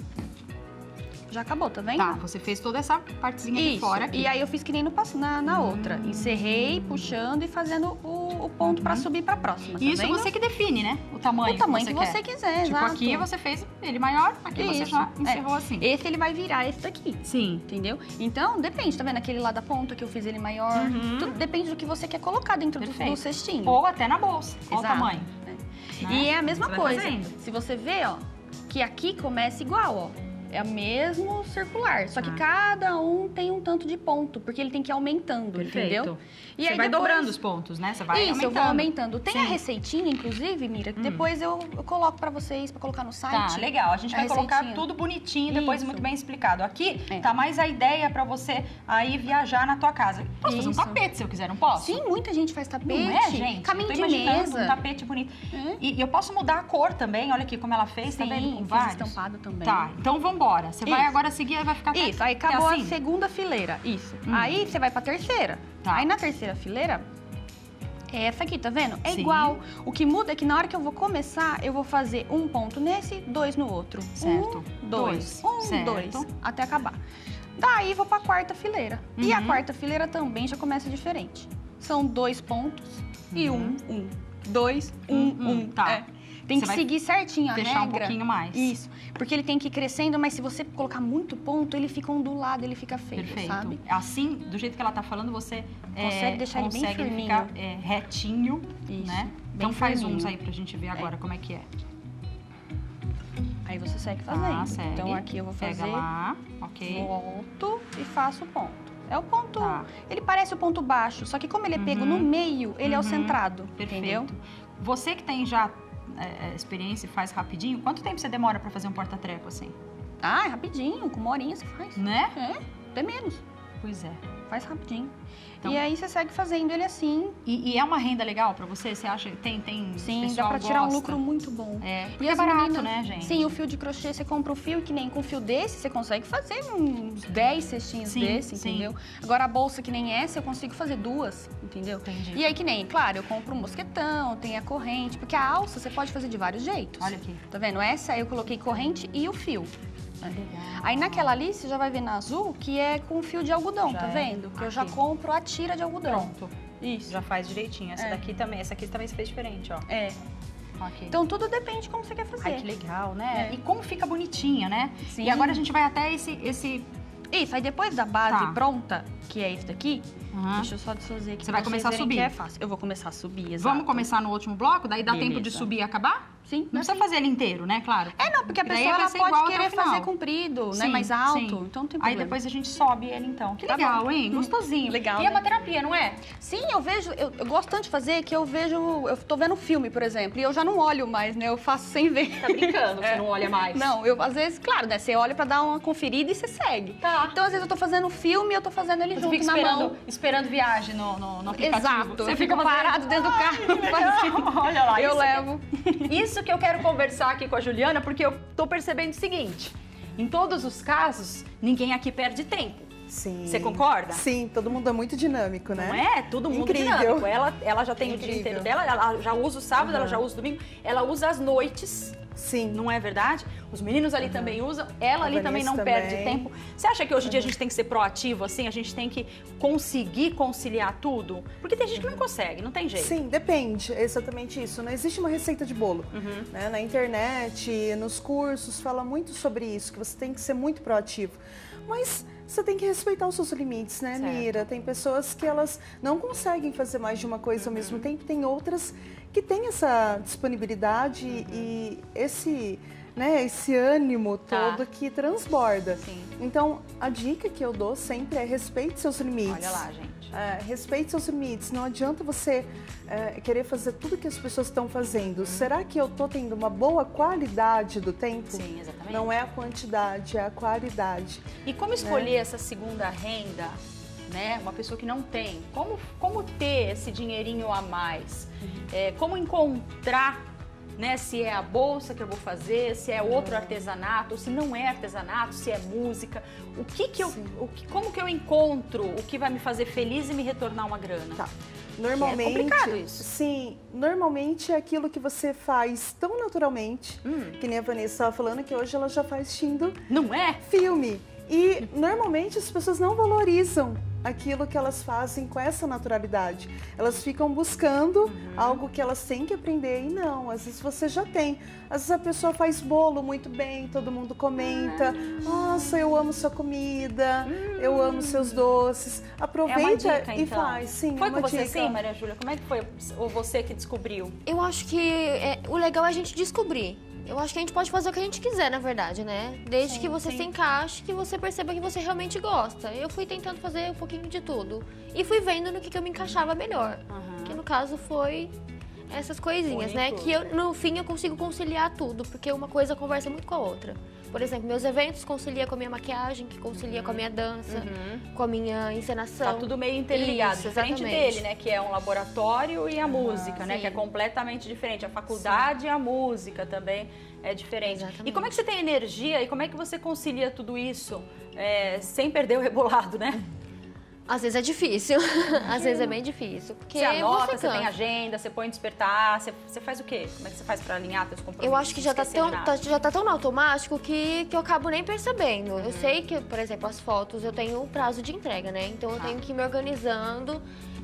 Já acabou, tá vendo? Tá, você fez toda essa partezinha Isso. de fora aqui. E aí eu fiz que nem no, na, na hum. outra. Encerrei, puxando e fazendo o, o ponto uhum. pra subir pra próxima, tá Isso vendo? você que define, né? O tamanho, o tamanho que você, que você quiser, Tipo, exato. aqui você fez ele maior, aqui Isso. você já encerrou é. assim. Esse ele vai virar esse daqui. Sim. Entendeu? Então, depende, tá vendo? Aquele lá da ponta que eu fiz ele maior. Uhum. Tudo depende do que você quer colocar dentro do, do cestinho. Ou até na bolsa. Qual o tamanho. É. Né? E é a mesma coisa. Se você vê, ó, que aqui começa igual, ó. É o mesmo circular, só que ah. cada um tem um tanto de ponto, porque ele tem que ir aumentando, Perfeito. entendeu? E Você aí vai depois... dobrando os pontos, né? Você vai Isso, aumentando. eu vou aumentando. Tem Sim. a receitinha, inclusive, Mira, que hum. depois eu, eu coloco pra vocês, pra colocar no site. Tá, legal. A gente vai a colocar tudo bonitinho, depois Isso. muito bem explicado. Aqui é. tá mais a ideia pra você aí viajar na tua casa. Posso Isso. fazer um tapete se eu quiser, não posso? Sim, muita gente faz tapete. Não é, gente? Caminho eu de tô imaginando mesa. um tapete bonito. É. E, e eu posso mudar a cor também, olha aqui como ela fez, Sim, tá vendo? Com fiz vários. estampado também. Tá, então vambora. Você vai agora seguir, vai ficar Isso, aí acabou assim. a segunda fileira. Isso. Hum. Aí você vai pra terceira. Tá. Aí na terceira fileira, é essa aqui, tá vendo? É Sim. igual. O que muda é que na hora que eu vou começar, eu vou fazer um ponto nesse, dois no outro. Certo. Um, dois. Um, certo. dois. Até acabar. Daí vou pra quarta fileira. Uhum. E a quarta fileira também já começa diferente. são dois pontos e um, um. Dois, um, um. um, tá. É. Tem Você que vai seguir certinho a fechar regra. um pouquinho mais. Isso. Porque ele tem que ir crescendo, mas se você colocar muito ponto, ele fica ondulado, ele fica feio, Perfeito. sabe? Assim, do jeito que ela tá falando, você Consegue é, deixar ele bem consegue firminho. ficar é, retinho, Isso, né? bem Então faz firminho. uns aí pra gente ver agora como é que é. Aí você segue fazendo. Tá, segue. Então aqui eu vou Pega fazer, lá, ok. volto e faço o ponto. É o ponto, Tá. ele parece o ponto baixo, só que como ele é pego Uhum. no meio, ele é o Uhum. centrado, Perfeito. entendeu? Você que tem já é, experiência e faz rapidinho, quanto tempo você demora pra fazer um porta-treco assim? Ah, é rapidinho, com uma horinha você faz. Né? É, até menos, Pois é. faz rapidinho. Então- E aí você segue fazendo ele assim. E, e é uma renda legal pra você? Você acha que tem, tem Sim, pessoal dá pra tirar um gosta? lucro muito bom. É, porque E é as barato, meninas- né, gente? Sim, o fio de crochê, você compra o fio, que nem com fio desse, você consegue fazer uns dez cestinhos Sim, desse, sim. entendeu? Agora a bolsa que nem essa, eu consigo fazer duas, entendeu? Entendi. E aí que nem, claro, eu compro um mosquetão, tem a corrente, porque a alça você pode fazer de vários jeitos. Olha aqui. Tá vendo? Essa eu coloquei corrente e o fio. Legal. Aí naquela ali, você já vai ver na azul, que é com fio de algodão, Já tá é. vendo? Que eu já Aqui. compro a tira de algodão. Pronto. Isso. Já faz direitinho. Essa É. daqui também. Essa aqui também você fez diferente, ó. É. Ok. Então tudo depende de como você quer fazer. Ai, que legal, né? É. E como fica bonitinha, né? Sim. E agora a gente vai até esse... esse... Isso, aí depois da base Tá. pronta, que é esse daqui, Aham. deixa eu só desfazer aqui Você pra vai vocês começar a verem subir. que é fácil. Eu vou começar a subir, exato. Vamos começar no último bloco? Daí dá Beleza. tempo de subir e acabar? Sim. Não precisa fazer ele inteiro, né? Claro. É, não, porque a Daí pessoa vai ela ser igual pode até o querer final. fazer comprido, né? Sim, Mais alto, sim. então não tem Aí problema. depois a gente sobe ele, então. Que Tá legal, bom. hein? Gostosinho. Legal, E é né? uma terapia, não é? Sim, eu vejo, eu, eu gosto tanto de fazer que eu vejo, eu tô vendo filme, por exemplo, e eu já não olho mais, né? Eu faço sem ver. Tá brincando, você não olha mais. Não, eu às vezes, claro, né? Você olha pra dar uma conferida e você segue. Tá. Então, às vezes eu tô fazendo filme e eu tô fazendo ele Você junto fica na esperando, mão. esperando viagem no, no, no aplicativo. Exato. Você eu fica fico fazendo- parado dentro do carro. Olha lá. Eu isso levo. Que, isso que eu quero conversar aqui com a Juliana, porque eu tô percebendo o seguinte. Em todos os casos, ninguém aqui perde tempo. Sim. Você concorda? Sim, todo mundo é muito dinâmico, né? Não é? Todo mundo Incrível. dinâmico. Ela, ela já tem o dia Incrível. inteiro dela, ela já usa o sábado, ela Uhum. já usa o domingo, ela usa as noites, Sim. não é verdade? Os meninos ali também usam, ela A ali também não Vanessa perde também. tempo. Você acha que hoje em dia a gente tem que ser proativo, assim? A gente tem que conseguir conciliar tudo? Porque tem gente que não consegue, não tem jeito. Sim, depende. É exatamente isso. Não existe uma receita de bolo. Uhum. Né? Na internet, nos cursos, fala muito sobre isso, que você tem que ser muito proativo. Mas você tem que respeitar os seus limites, né, Certo. Mira? Tem pessoas que elas não conseguem fazer mais de uma coisa ao mesmo tempo. Tem outras que têm essa disponibilidade e esse, né, esse ânimo Tá. todo que transborda. Sim. Então, a dica que eu dou sempre é respeite seus limites. Olha lá, gente. É, respeite seus limites. Não adianta você é, querer fazer tudo que as pessoas estão fazendo. Será que eu estou tendo uma boa qualidade do tempo? Sim, exatamente. Não é a quantidade, é a qualidade. E como escolher essa segunda renda, né? Uma pessoa que não tem. Como, como ter esse dinheirinho a mais? É, como encontrar, né? Se é a bolsa que eu vou fazer, se é outro artesanato, ou se não é artesanato, se é música. O que que eu, Sim. o que, como que eu encontro o que vai me fazer feliz e me retornar uma grana? Tá. Normalmente, complicado isso. Sim, normalmente é aquilo que você faz tão naturalmente, Hum. que nem a Vanessa estava falando, que hoje ela já faz assistindo Não é? filme. E normalmente as pessoas não valorizam aquilo que elas fazem com essa naturalidade. Elas ficam buscando Uhum. algo que elas têm que aprender e não, às vezes você já tem. Às vezes a pessoa faz bolo muito bem, todo mundo comenta. Nossa, eu amo sua comida, eu amo seus doces. Aproveita É uma dica, e então. faz. Sim, Foi é com uma você dica. assim, Maria Júlia? Como é que foi? Ou você que descobriu? Eu acho que é, o legal é a gente descobrir. Eu acho que a gente pode fazer o que a gente quiser, na verdade, né? Desde Sim, que você sim. se encaixe, que você perceba que você realmente gosta. Eu fui tentando fazer um pouquinho de tudo. E fui vendo no que, que eu me encaixava melhor. Aham. Que no caso foi essas coisinhas, né? Bonito. Que eu, no fim eu consigo conciliar tudo, porque uma coisa conversa muito com a outra. Por exemplo, meus eventos concilia com a minha maquiagem, que concilia com a minha dança, com a minha encenação. Tá tudo meio interligado, Isso, diferente exatamente. dele, né? Que é um laboratório e a música, né? sim. Que é completamente diferente. A faculdade e a música também é diferente. Exatamente. E como é que você tem energia e como é que você concilia tudo isso é, sem perder o rebolado, né? Às vezes é difícil, às vezes é bem difícil. Porque Você anota, você você tem agenda, você põe despertar, você, você faz o quê? Como é que você faz pra alinhar seus compromissos? Eu acho que já tá, Esquecer tão, de nada? tá, já tá tão no automático que, que eu acabo nem percebendo. Uhum. Eu sei que, por exemplo, as fotos eu tenho um prazo de entrega, né? Então eu Ah. tenho que ir me organizando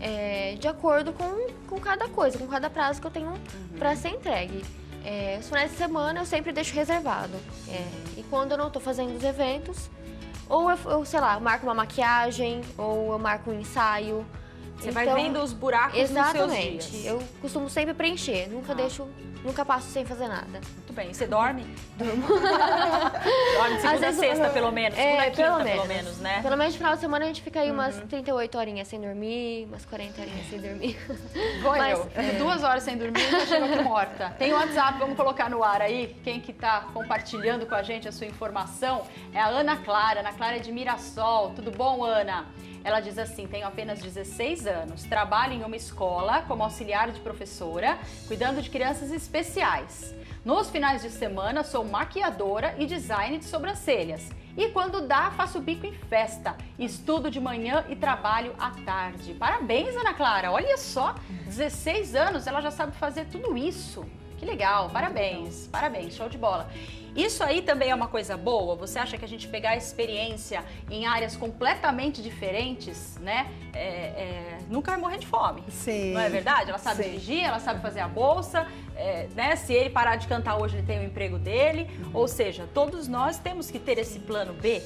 é, de acordo com, com cada coisa, com cada prazo que eu tenho uhum. pra ser entregue. É, os finais de semana eu sempre deixo reservado. É, e quando eu não tô fazendo os eventos, ou eu, eu, sei lá, marco uma maquiagem, ou eu marco um ensaio. Você então, vai vendo os buracos exatamente. nos seus dias. Eu costumo sempre preencher, nunca Ah. deixo, nunca passo sem fazer nada. Muito bem. Você dorme? Durmo. Dorme de segunda Às vezes, a sexta, eu- pelo menos. é, Segunda a quinta, pelo pelo menos. menos, né? Pelo menos no final de semana a gente fica aí umas trinta e oito horinhas sem dormir, umas quarenta horinhas sem dormir. Vou Mas, eu. é. Duas horas sem dormir e já chego aqui morta. Tem o WhatsApp, vamos colocar no ar aí. Quem que tá compartilhando com a gente a sua informação é a Ana Clara. Ana Clara é de Mirassol. Tudo bom, Ana? Ela diz assim, tenho apenas dezesseis anos, trabalho em uma escola como auxiliar de professora, cuidando de crianças especiais. Nos finais de semana, sou maquiadora e design de sobrancelhas. E quando dá, faço bico em festa. Estudo de manhã e trabalho à tarde. Parabéns, Ana Clara. Olha só, dezesseis anos, ela já sabe fazer tudo isso. Que legal, parabéns, parabéns, show de bola. Isso aí também é uma coisa boa? Você acha que a gente pegar a experiência em áreas completamente diferentes, né, é, é, nunca vai morrer de fome? Sim. Não é verdade? Ela sabe Sim. dirigir, ela sabe fazer a bolsa, é, né, se ele parar de cantar hoje, ele tem o emprego dele. Ou seja, todos nós temos que ter esse plano B.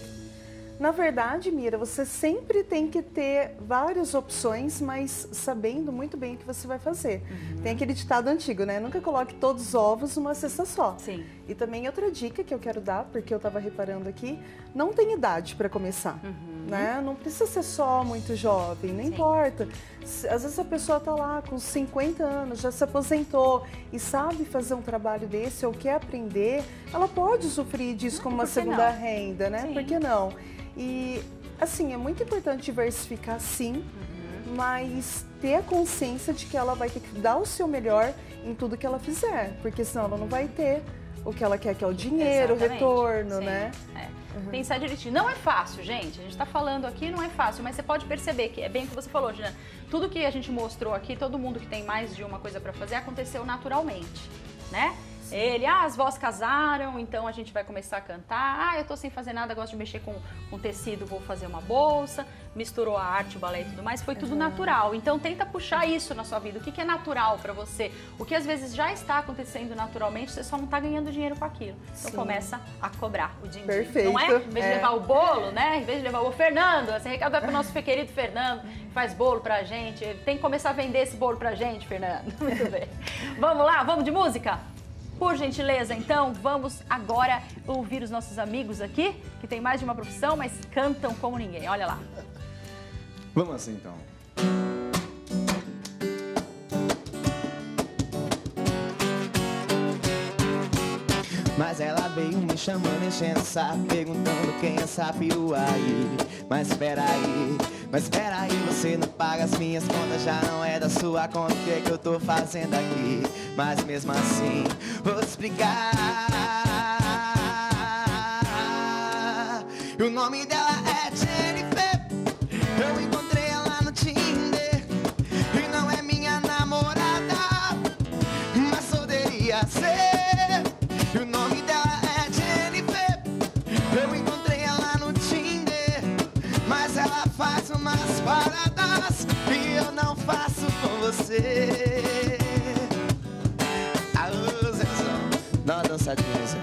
Na verdade, Mira, você sempre tem que ter várias opções, mas sabendo muito bem o que você vai fazer. Uhum. Tem aquele ditado antigo, né? Nunca coloque todos os ovos numa cesta só. Sim. E também outra dica que eu quero dar, porque eu estava reparando aqui, não tem idade para começar. Uhum. Né? Não precisa ser só muito jovem, não Sim. importa. Às vezes a pessoa está lá com cinquenta anos, já se aposentou e sabe fazer um trabalho desse ou quer aprender, ela pode usufruir disso não, como uma segunda não? renda, né? Sim. Por que não? E, assim, é muito importante diversificar, sim, uhum. mas ter a consciência de que ela vai ter que dar o seu melhor em tudo que ela fizer, porque senão ela não vai ter o que ela quer, que é o dinheiro, Exatamente. o retorno, sim. né? É. Uhum. Pensar direitinho. Não é fácil, gente. A gente está falando aqui, não é fácil, mas você pode perceber que é bem o que você falou, Gina. Tudo que a gente mostrou aqui, todo mundo que tem mais de uma coisa para fazer, aconteceu naturalmente, né? Ele, ah, as vós casaram, então a gente vai começar a cantar. Ah, eu tô sem fazer nada, gosto de mexer com, com tecido, vou fazer uma bolsa. Misturou a arte, o balé e tudo mais, foi tudo uhum. natural. Então tenta puxar isso na sua vida. O que, que é natural pra você? O que às vezes já está acontecendo naturalmente, você só não tá ganhando dinheiro com aquilo. Então Sim. começa a cobrar o din-din. Perfeito. Não é? Em vez é. de levar o bolo, né? Em vez de levar o Fernando, esse recado é pro nosso querido Fernando, que faz bolo pra gente. Tem que começar a vender esse bolo pra gente, Fernando. Muito bem. Vamos lá, vamos de música? Por gentileza, então, vamos agora ouvir os nossos amigos aqui, que tem mais de uma profissão, mas cantam como ninguém. Olha lá. Vamos assim, então. Mas ela veio me chamando, enchendo o saco, perguntando quem é essa perua aí. Mas espera aí, mas espera aí, você não paga as minhas contas, já não é da sua conta, o que é que eu tô fazendo aqui? Mas mesmo assim, vou te explicar. O nome dela é Jennifer, eu encontrei ela no Tinder. E não é minha namorada, mas poderia ser. O nome dela é Jennifer, eu encontrei ela no Tinder. Mas ela faz umas paradas que eu não faço com você. Alô, Zezão, dá uma dançadinha, Zé.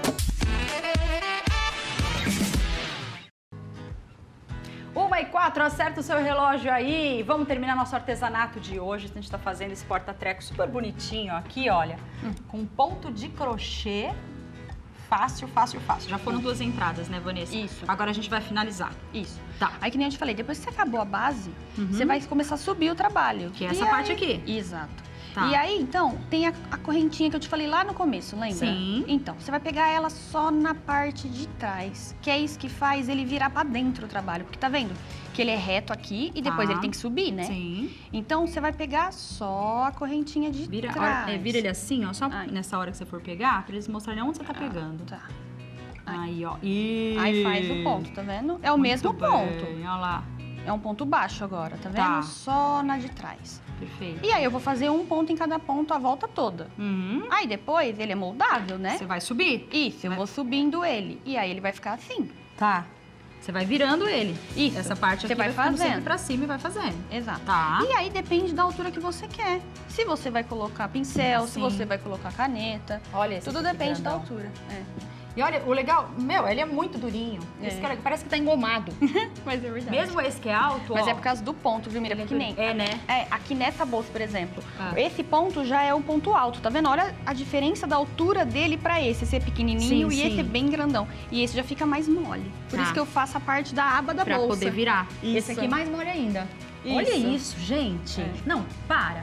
Uma e quatro, acerta o seu relógio aí. Vamos terminar nosso artesanato de hoje. A gente está fazendo esse porta-treco super bonitinho aqui, olha. Hum. Com ponto de crochê. Fácil, fácil, fácil. Já foram duas entradas, né, Vanessa? Isso. Agora a gente vai finalizar. Isso. Tá. Aí que nem eu te falei, depois que você acabou a base, uhum. você vai começar a subir o trabalho. Que é essa e parte aí... aqui. Exato. Tá. E aí, então, tem a, a correntinha que eu te falei lá no começo, lembra? Sim. Então, você vai pegar ela só na parte de trás, que é isso que faz ele virar pra dentro o trabalho. Porque tá vendo? Que ele é reto aqui e depois tá. ele tem que subir, né? Sim. Então, você vai pegar só a correntinha de vira, trás. É, vira ele assim, ó, só Ai. nessa hora que você for pegar, pra eles mostrarem onde você tá ah, pegando. Tá. Aí, ó. E... Aí faz o ponto, tá vendo? É o Muito mesmo bem. ponto. Olha lá. é um ponto baixo agora, tá vendo? Tá. Só na de trás. Perfeito. E aí eu vou fazer um ponto em cada ponto a volta toda. Uhum. Aí depois ele é moldável, né? Você vai subir? Isso, eu vou subindo ele. E aí ele vai ficar assim. Tá. Você vai virando ele. Isso. Essa parte aqui Você vai ficando sempre fazendo. pra cima e vai fazendo. Exato. Tá. E aí depende da altura que você quer. Se você vai colocar pincel, se Sim. você vai colocar caneta. Olha esse Tudo aqui, depende da grandão. altura. É. E olha, o legal, meu, ele é muito durinho. É. Esse cara parece que tá engomado. Mas é verdade. Mesmo esse que é alto, Mas ó. é por causa do ponto, viu, Miriam? Ele é Porque nem... durinho. É, né? É, aqui nessa bolsa, por exemplo, Ah. esse ponto já é um ponto alto, tá vendo? Olha a diferença da altura dele pra esse. Esse é pequenininho Sim, e sim. esse é bem grandão. E esse já fica mais mole. Por Tá. isso que eu faço a parte da aba da Pra bolsa. poder virar. Isso. Esse aqui mais mole ainda. Isso. Olha isso, gente. É. Não, para.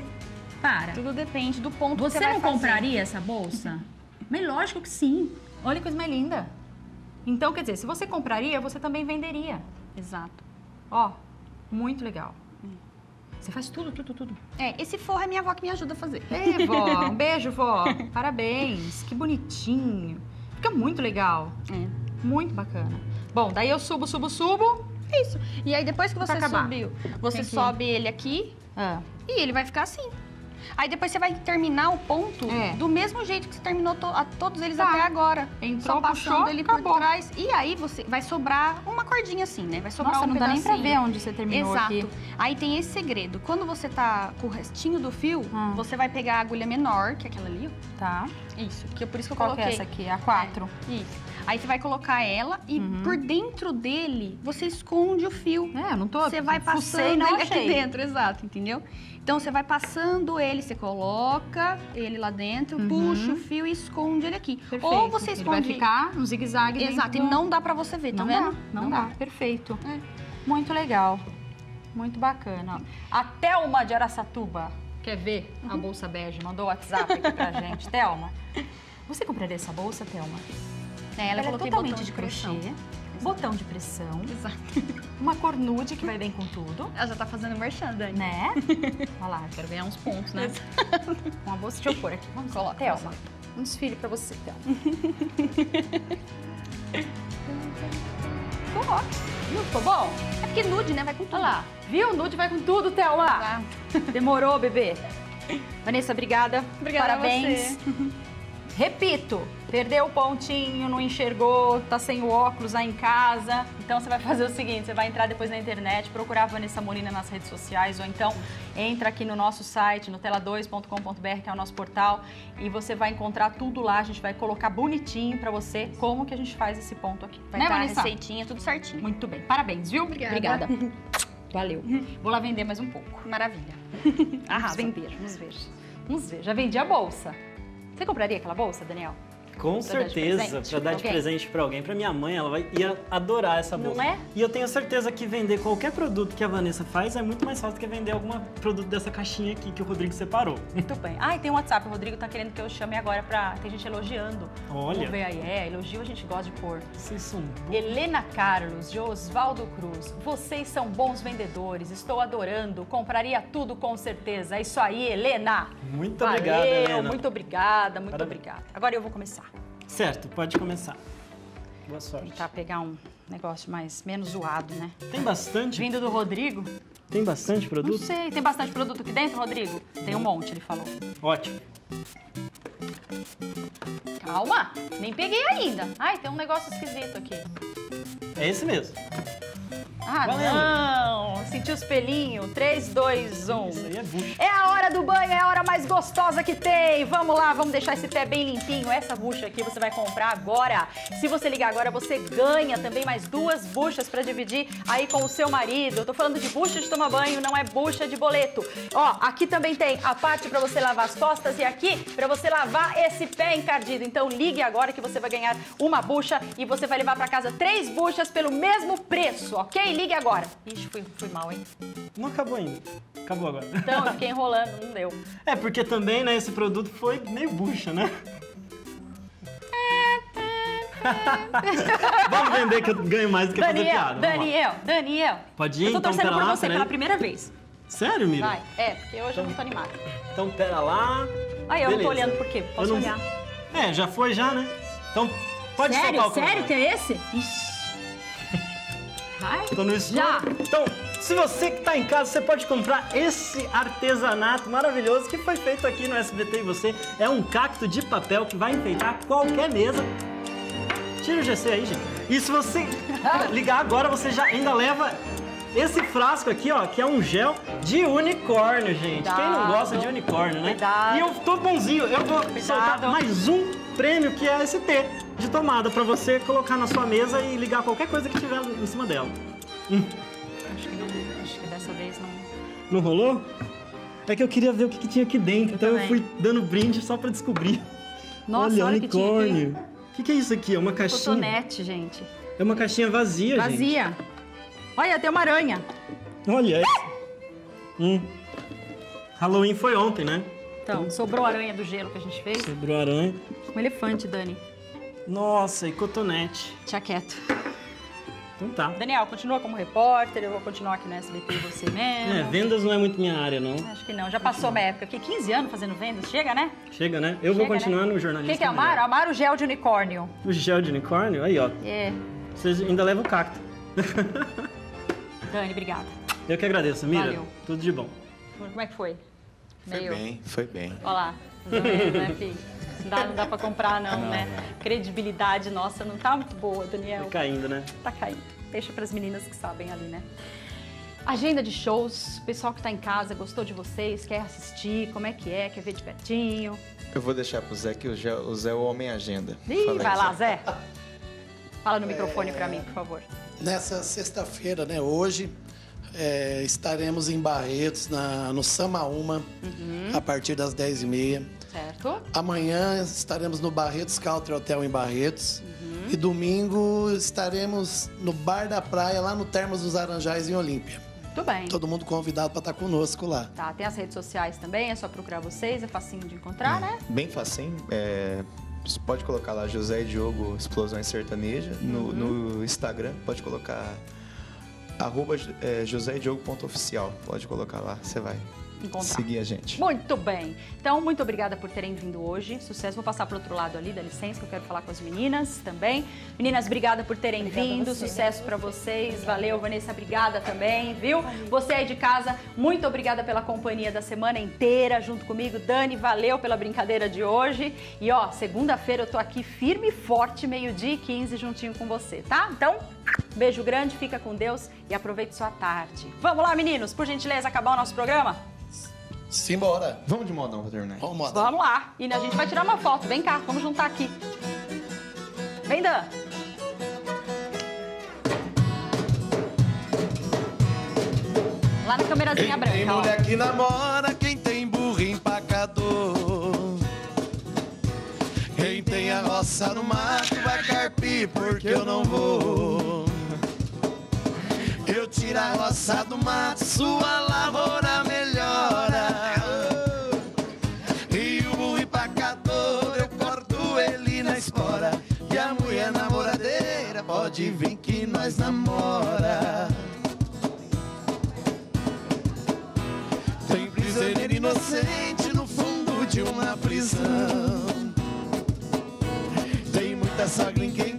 Para. Tudo depende do ponto que Você você vai não fazer. compraria essa bolsa? Mas lógico que sim. Olha que coisa mais linda. Então, quer dizer, se você compraria, você também venderia. Exato. Ó, muito legal. Você faz tudo, tudo, tudo. É, esse forro é minha avó que me ajuda a fazer. Ei, vó, um beijo, vó. Parabéns, que bonitinho. Fica muito legal, É. muito bacana. Bom, daí eu subo, subo, subo. Isso. E aí depois que você Pra acabar. subiu, você Tem que- sobe ele aqui Ah, e ele vai ficar assim. Aí depois você vai terminar o ponto É. do mesmo jeito que você terminou to- a todos eles Tá. até agora. Entrou, Só passando puxou, ele acabou. por trás. E aí você vai sobrar uma cordinha assim, né? Vai sobrar nossa, um não dá nem pra pedacinho. ver onde você terminou Exato. aqui. Aí tem esse segredo. Quando você tá com o restinho do fio, Hum. você vai pegar a agulha menor, que é aquela ali, ó. Tá. Isso. Que é por isso que eu Qual que coloquei. é essa aqui? A quatro. É, isso. Aí você vai colocar ela e Uhum. por dentro dele você esconde o fio. É, eu não tô... Você vai fucei, passando não ele achei. aqui dentro, exato, entendeu? Então você vai passando ele, você coloca ele lá dentro, Uhum. puxa o fio e esconde ele aqui. Perfeito. Ou você Ele esconde... vai ficar no zigue-zague dentro Exato, do- e não dá pra você ver, tá Não vendo? dá, não, dá. Perfeito. É. Muito legal. Muito bacana. A Thelma de Araçatuba quer ver a bolsa bege. Mandou o WhatsApp aqui pra gente. Thelma, você compraria essa bolsa, Thelma? É, ela, Ela é coloquei totalmente botão de pressão. crochê. Botão de pressão. Exato. Uma cor nude que vai bem com tudo. Ela já tá fazendo merchan, Dani. Né? Olha lá, quero ganhar uns pontos, né? Uma bolsa. Deixa eu pôr aqui. Vamos lá. Coloca, Thelma, um desfile pra você, Thelma. Ficou ótimo. Viu? Ficou bom? É porque nude, né? Vai com tudo. Olha lá. Viu? Nude vai com tudo, Thelma. Tá. Demorou, bebê. Vanessa, obrigada. Obrigada a Parabéns. você. Repito, perdeu o pontinho, não enxergou, tá sem o óculos aí em casa. Então você vai fazer o seguinte, você vai entrar depois na internet, procurar a Vanessa Molina nas redes sociais, ou então entra aqui no nosso site, no tela dois ponto com ponto br, que é o nosso portal, e você vai encontrar tudo lá, a gente vai colocar bonitinho pra você como que a gente faz esse ponto aqui. Vai né, estar a Vanessa? receitinha, tudo certinho. Muito bem, parabéns, viu? Obrigada. Valeu. Vou lá vender mais um pouco. Maravilha. Vamos Arrasa. vender, vamos ver. Vamos ver, já vendi a bolsa. Você compraria aquela bolsa, Daniel? Com Pra dar de certeza, presente pra dar pra de alguém? presente pra alguém. Pra minha mãe, ela vai, ia adorar essa Não bolsa. é? E eu tenho certeza que vender qualquer produto que a Vanessa faz é muito mais fácil do que vender algum produto dessa caixinha aqui que o Rodrigo separou. Muito bem. Ah, e tem um WhatsApp. O Rodrigo tá querendo que eu chame agora pra... Tem gente elogiando. Olha. Vamos ver aí. É, elogio a gente gosta de pôr. Vocês são bons. Helena Carlos, de Osvaldo Cruz. Vocês são bons vendedores. Estou adorando. Compraria tudo com certeza. É isso aí, Helena. Muito Valeu, obrigado, Helena. muito obrigada, muito Parabéns. obrigada. Agora eu vou começar. Certo, pode começar. Boa sorte. Tentar pegar um negócio mais menos zoado, né? Tem bastante? Vindo do Rodrigo. Tem bastante Não produto? sei, tem bastante produto aqui dentro, Rodrigo? Tem um monte, ele falou. Ótimo. Calma, nem peguei ainda. Ai, tem um negócio esquisito aqui. É esse mesmo. Ah, Valendo. não! Senti os pelinhos. três, dois, um. Isso aí é bucha. É a hora do banho, é a hora mais gostosa que tem. Vamos lá, vamos deixar esse pé bem limpinho. Essa bucha aqui você vai comprar agora. Se você ligar agora, você ganha também mais duas buchas pra dividir aí com o seu marido. Eu tô falando de bucha de tomar banho, não é bucha de boleto. Ó, aqui também tem a parte pra você lavar as costas e aqui pra você lavar esse pé encardido. Então ligue agora que você vai ganhar uma bucha e você vai levar pra casa três buchas pelo mesmo preço, ok? Ligue agora. Ixi, fui, fui mal, hein? Não acabou ainda. Acabou agora. Então, eu fiquei enrolando, não deu. É, porque também, né, esse produto foi meio bucha, né? Vamos vender que eu ganho mais do que fazer Daniel, piada. Vamos lá. Daniel, Daniel. Pode ir, Eu tô então, torcendo pera por lá, você pera pela aí. primeira vez. Sério, Miriam? Vai, é, porque hoje eu não tô animada. Então, pera lá. Aí, eu não tô Beleza. olhando por quê? Posso Eu não- olhar. É, já foi já, né? Então, pode Sério? soltar o Sério cronômetro. que é esse? Ixi. Vai? Tô no escuro. Já. Então, se você que tá em casa, você pode comprar esse artesanato maravilhoso que foi feito aqui no S B T e Você. É um cacto de papel que vai enfeitar qualquer mesa. Tira o G C aí, gente. E se você ligar agora, você já ainda leva esse frasco aqui, ó, que é um gel de unicórnio, gente. Cuidado. Quem não gosta de unicórnio, né? Cuidado. E eu tô bonzinho. Eu vou Cuidado. soltar mais um prêmio, que é esse T de tomada, pra você colocar na sua mesa e ligar qualquer coisa que tiver em cima dela. Hum. Acho que, não, acho que dessa vez não... Não rolou? É que eu queria ver o que, que tinha aqui dentro, Eu então também. eu fui dando brinde só pra descobrir. Nossa, olha, olha que tinha aqui. unicórnio. O que, que é isso aqui? É uma caixinha? Cotonete, gente. É uma caixinha vazia, gente. Vazia. Olha, tem uma aranha. Olha. Hum. Halloween foi ontem, né? Então, sobrou a aranha do gelo que a gente fez. Sobrou aranha. Um elefante, Dani. Nossa, e cotonete. Tinha quieto. Então tá. Daniel, continua como repórter, eu vou continuar aqui no S B T e Você mesmo. É, vendas não é muito minha área, não. Acho que não, já passou uma época aqui, quinze anos fazendo vendas, chega, né? Chega, né? Eu vou Chega, continuar né? no O jornalismo. que, que é Amaro? Amaro gel de unicórnio. O gel de unicórnio? Aí, ó. É. Você ainda leva o cacto. Dani, obrigada. Eu que agradeço, Mira. Valeu. Tudo de bom. Como é que foi? Foi Meio... bem, foi bem. Olha lá, tá vendo, né, filho? Não dá, não dá pra comprar, não, né? Credibilidade nossa não tá muito boa, Daniel. Tá caindo, né? Tá caindo. Deixa pras meninas que sabem ali, né? Agenda de shows, o pessoal que tá em casa gostou de vocês, quer assistir, como é que é, quer ver de pertinho. Eu vou deixar pro Zé, que o Zé, o Zé é o homem agenda. Ih, Fala aí, vai lá, Zé. Fala no microfone pra mim, por favor. Nessa sexta-feira, né, hoje, é, estaremos em Barretos, na, no Samaúma, a partir das dez e meia. Certo? Amanhã estaremos no Barretos Country Hotel em Barretos. E domingo estaremos no Bar da Praia, lá no Termas dos Aranjais, em Olímpia. Muito bem. Todo mundo convidado para estar conosco lá. Tá, tem as redes sociais também, é só procurar vocês, é facinho de encontrar, né? Bem facinho. É, você pode colocar lá José e Diogo Explosões Sertaneja. No, no Instagram, pode colocar arroba é, josé e diogo ponto oficial. Pode colocar lá, você vai Encontrar. seguir a gente. Muito bem. Então, muito obrigada por terem vindo hoje. Sucesso. Vou passar para o outro lado ali, dá licença, que eu quero falar com as meninas também. Meninas, obrigada por terem Obrigada vindo. a você. Sucesso para vocês. Valeu, Vanessa, obrigada também, viu? Você aí de casa, muito obrigada pela companhia da semana inteira junto comigo. Dani, valeu pela brincadeira de hoje. E ó, segunda-feira eu tô aqui firme e forte, meio-dia e quinze, juntinho com você, tá? Então, beijo grande, fica com Deus e aproveite sua tarde. Vamos lá, meninos, por gentileza, acabar o nosso programa? Simbora. Vamos de modão pra terminar. Vamos, moda. Vamos lá. E a gente vai tirar uma foto. Vem cá, vamos juntar aqui. Vem, Dan. Lá na câmerazinha Quem tem branca, ó. mulher que namora, quem tem burro empacador. Quem tem a roça no mato vai carpir porque eu não vou. Eu tiro a roça do mato, sua lavoura melhora. E o burro empacador, eu corto ele na espora. E a mulher namoradeira pode vir que nós namora. Tem prisioneiro inocente no fundo de uma prisão. Tem muita sogra em quem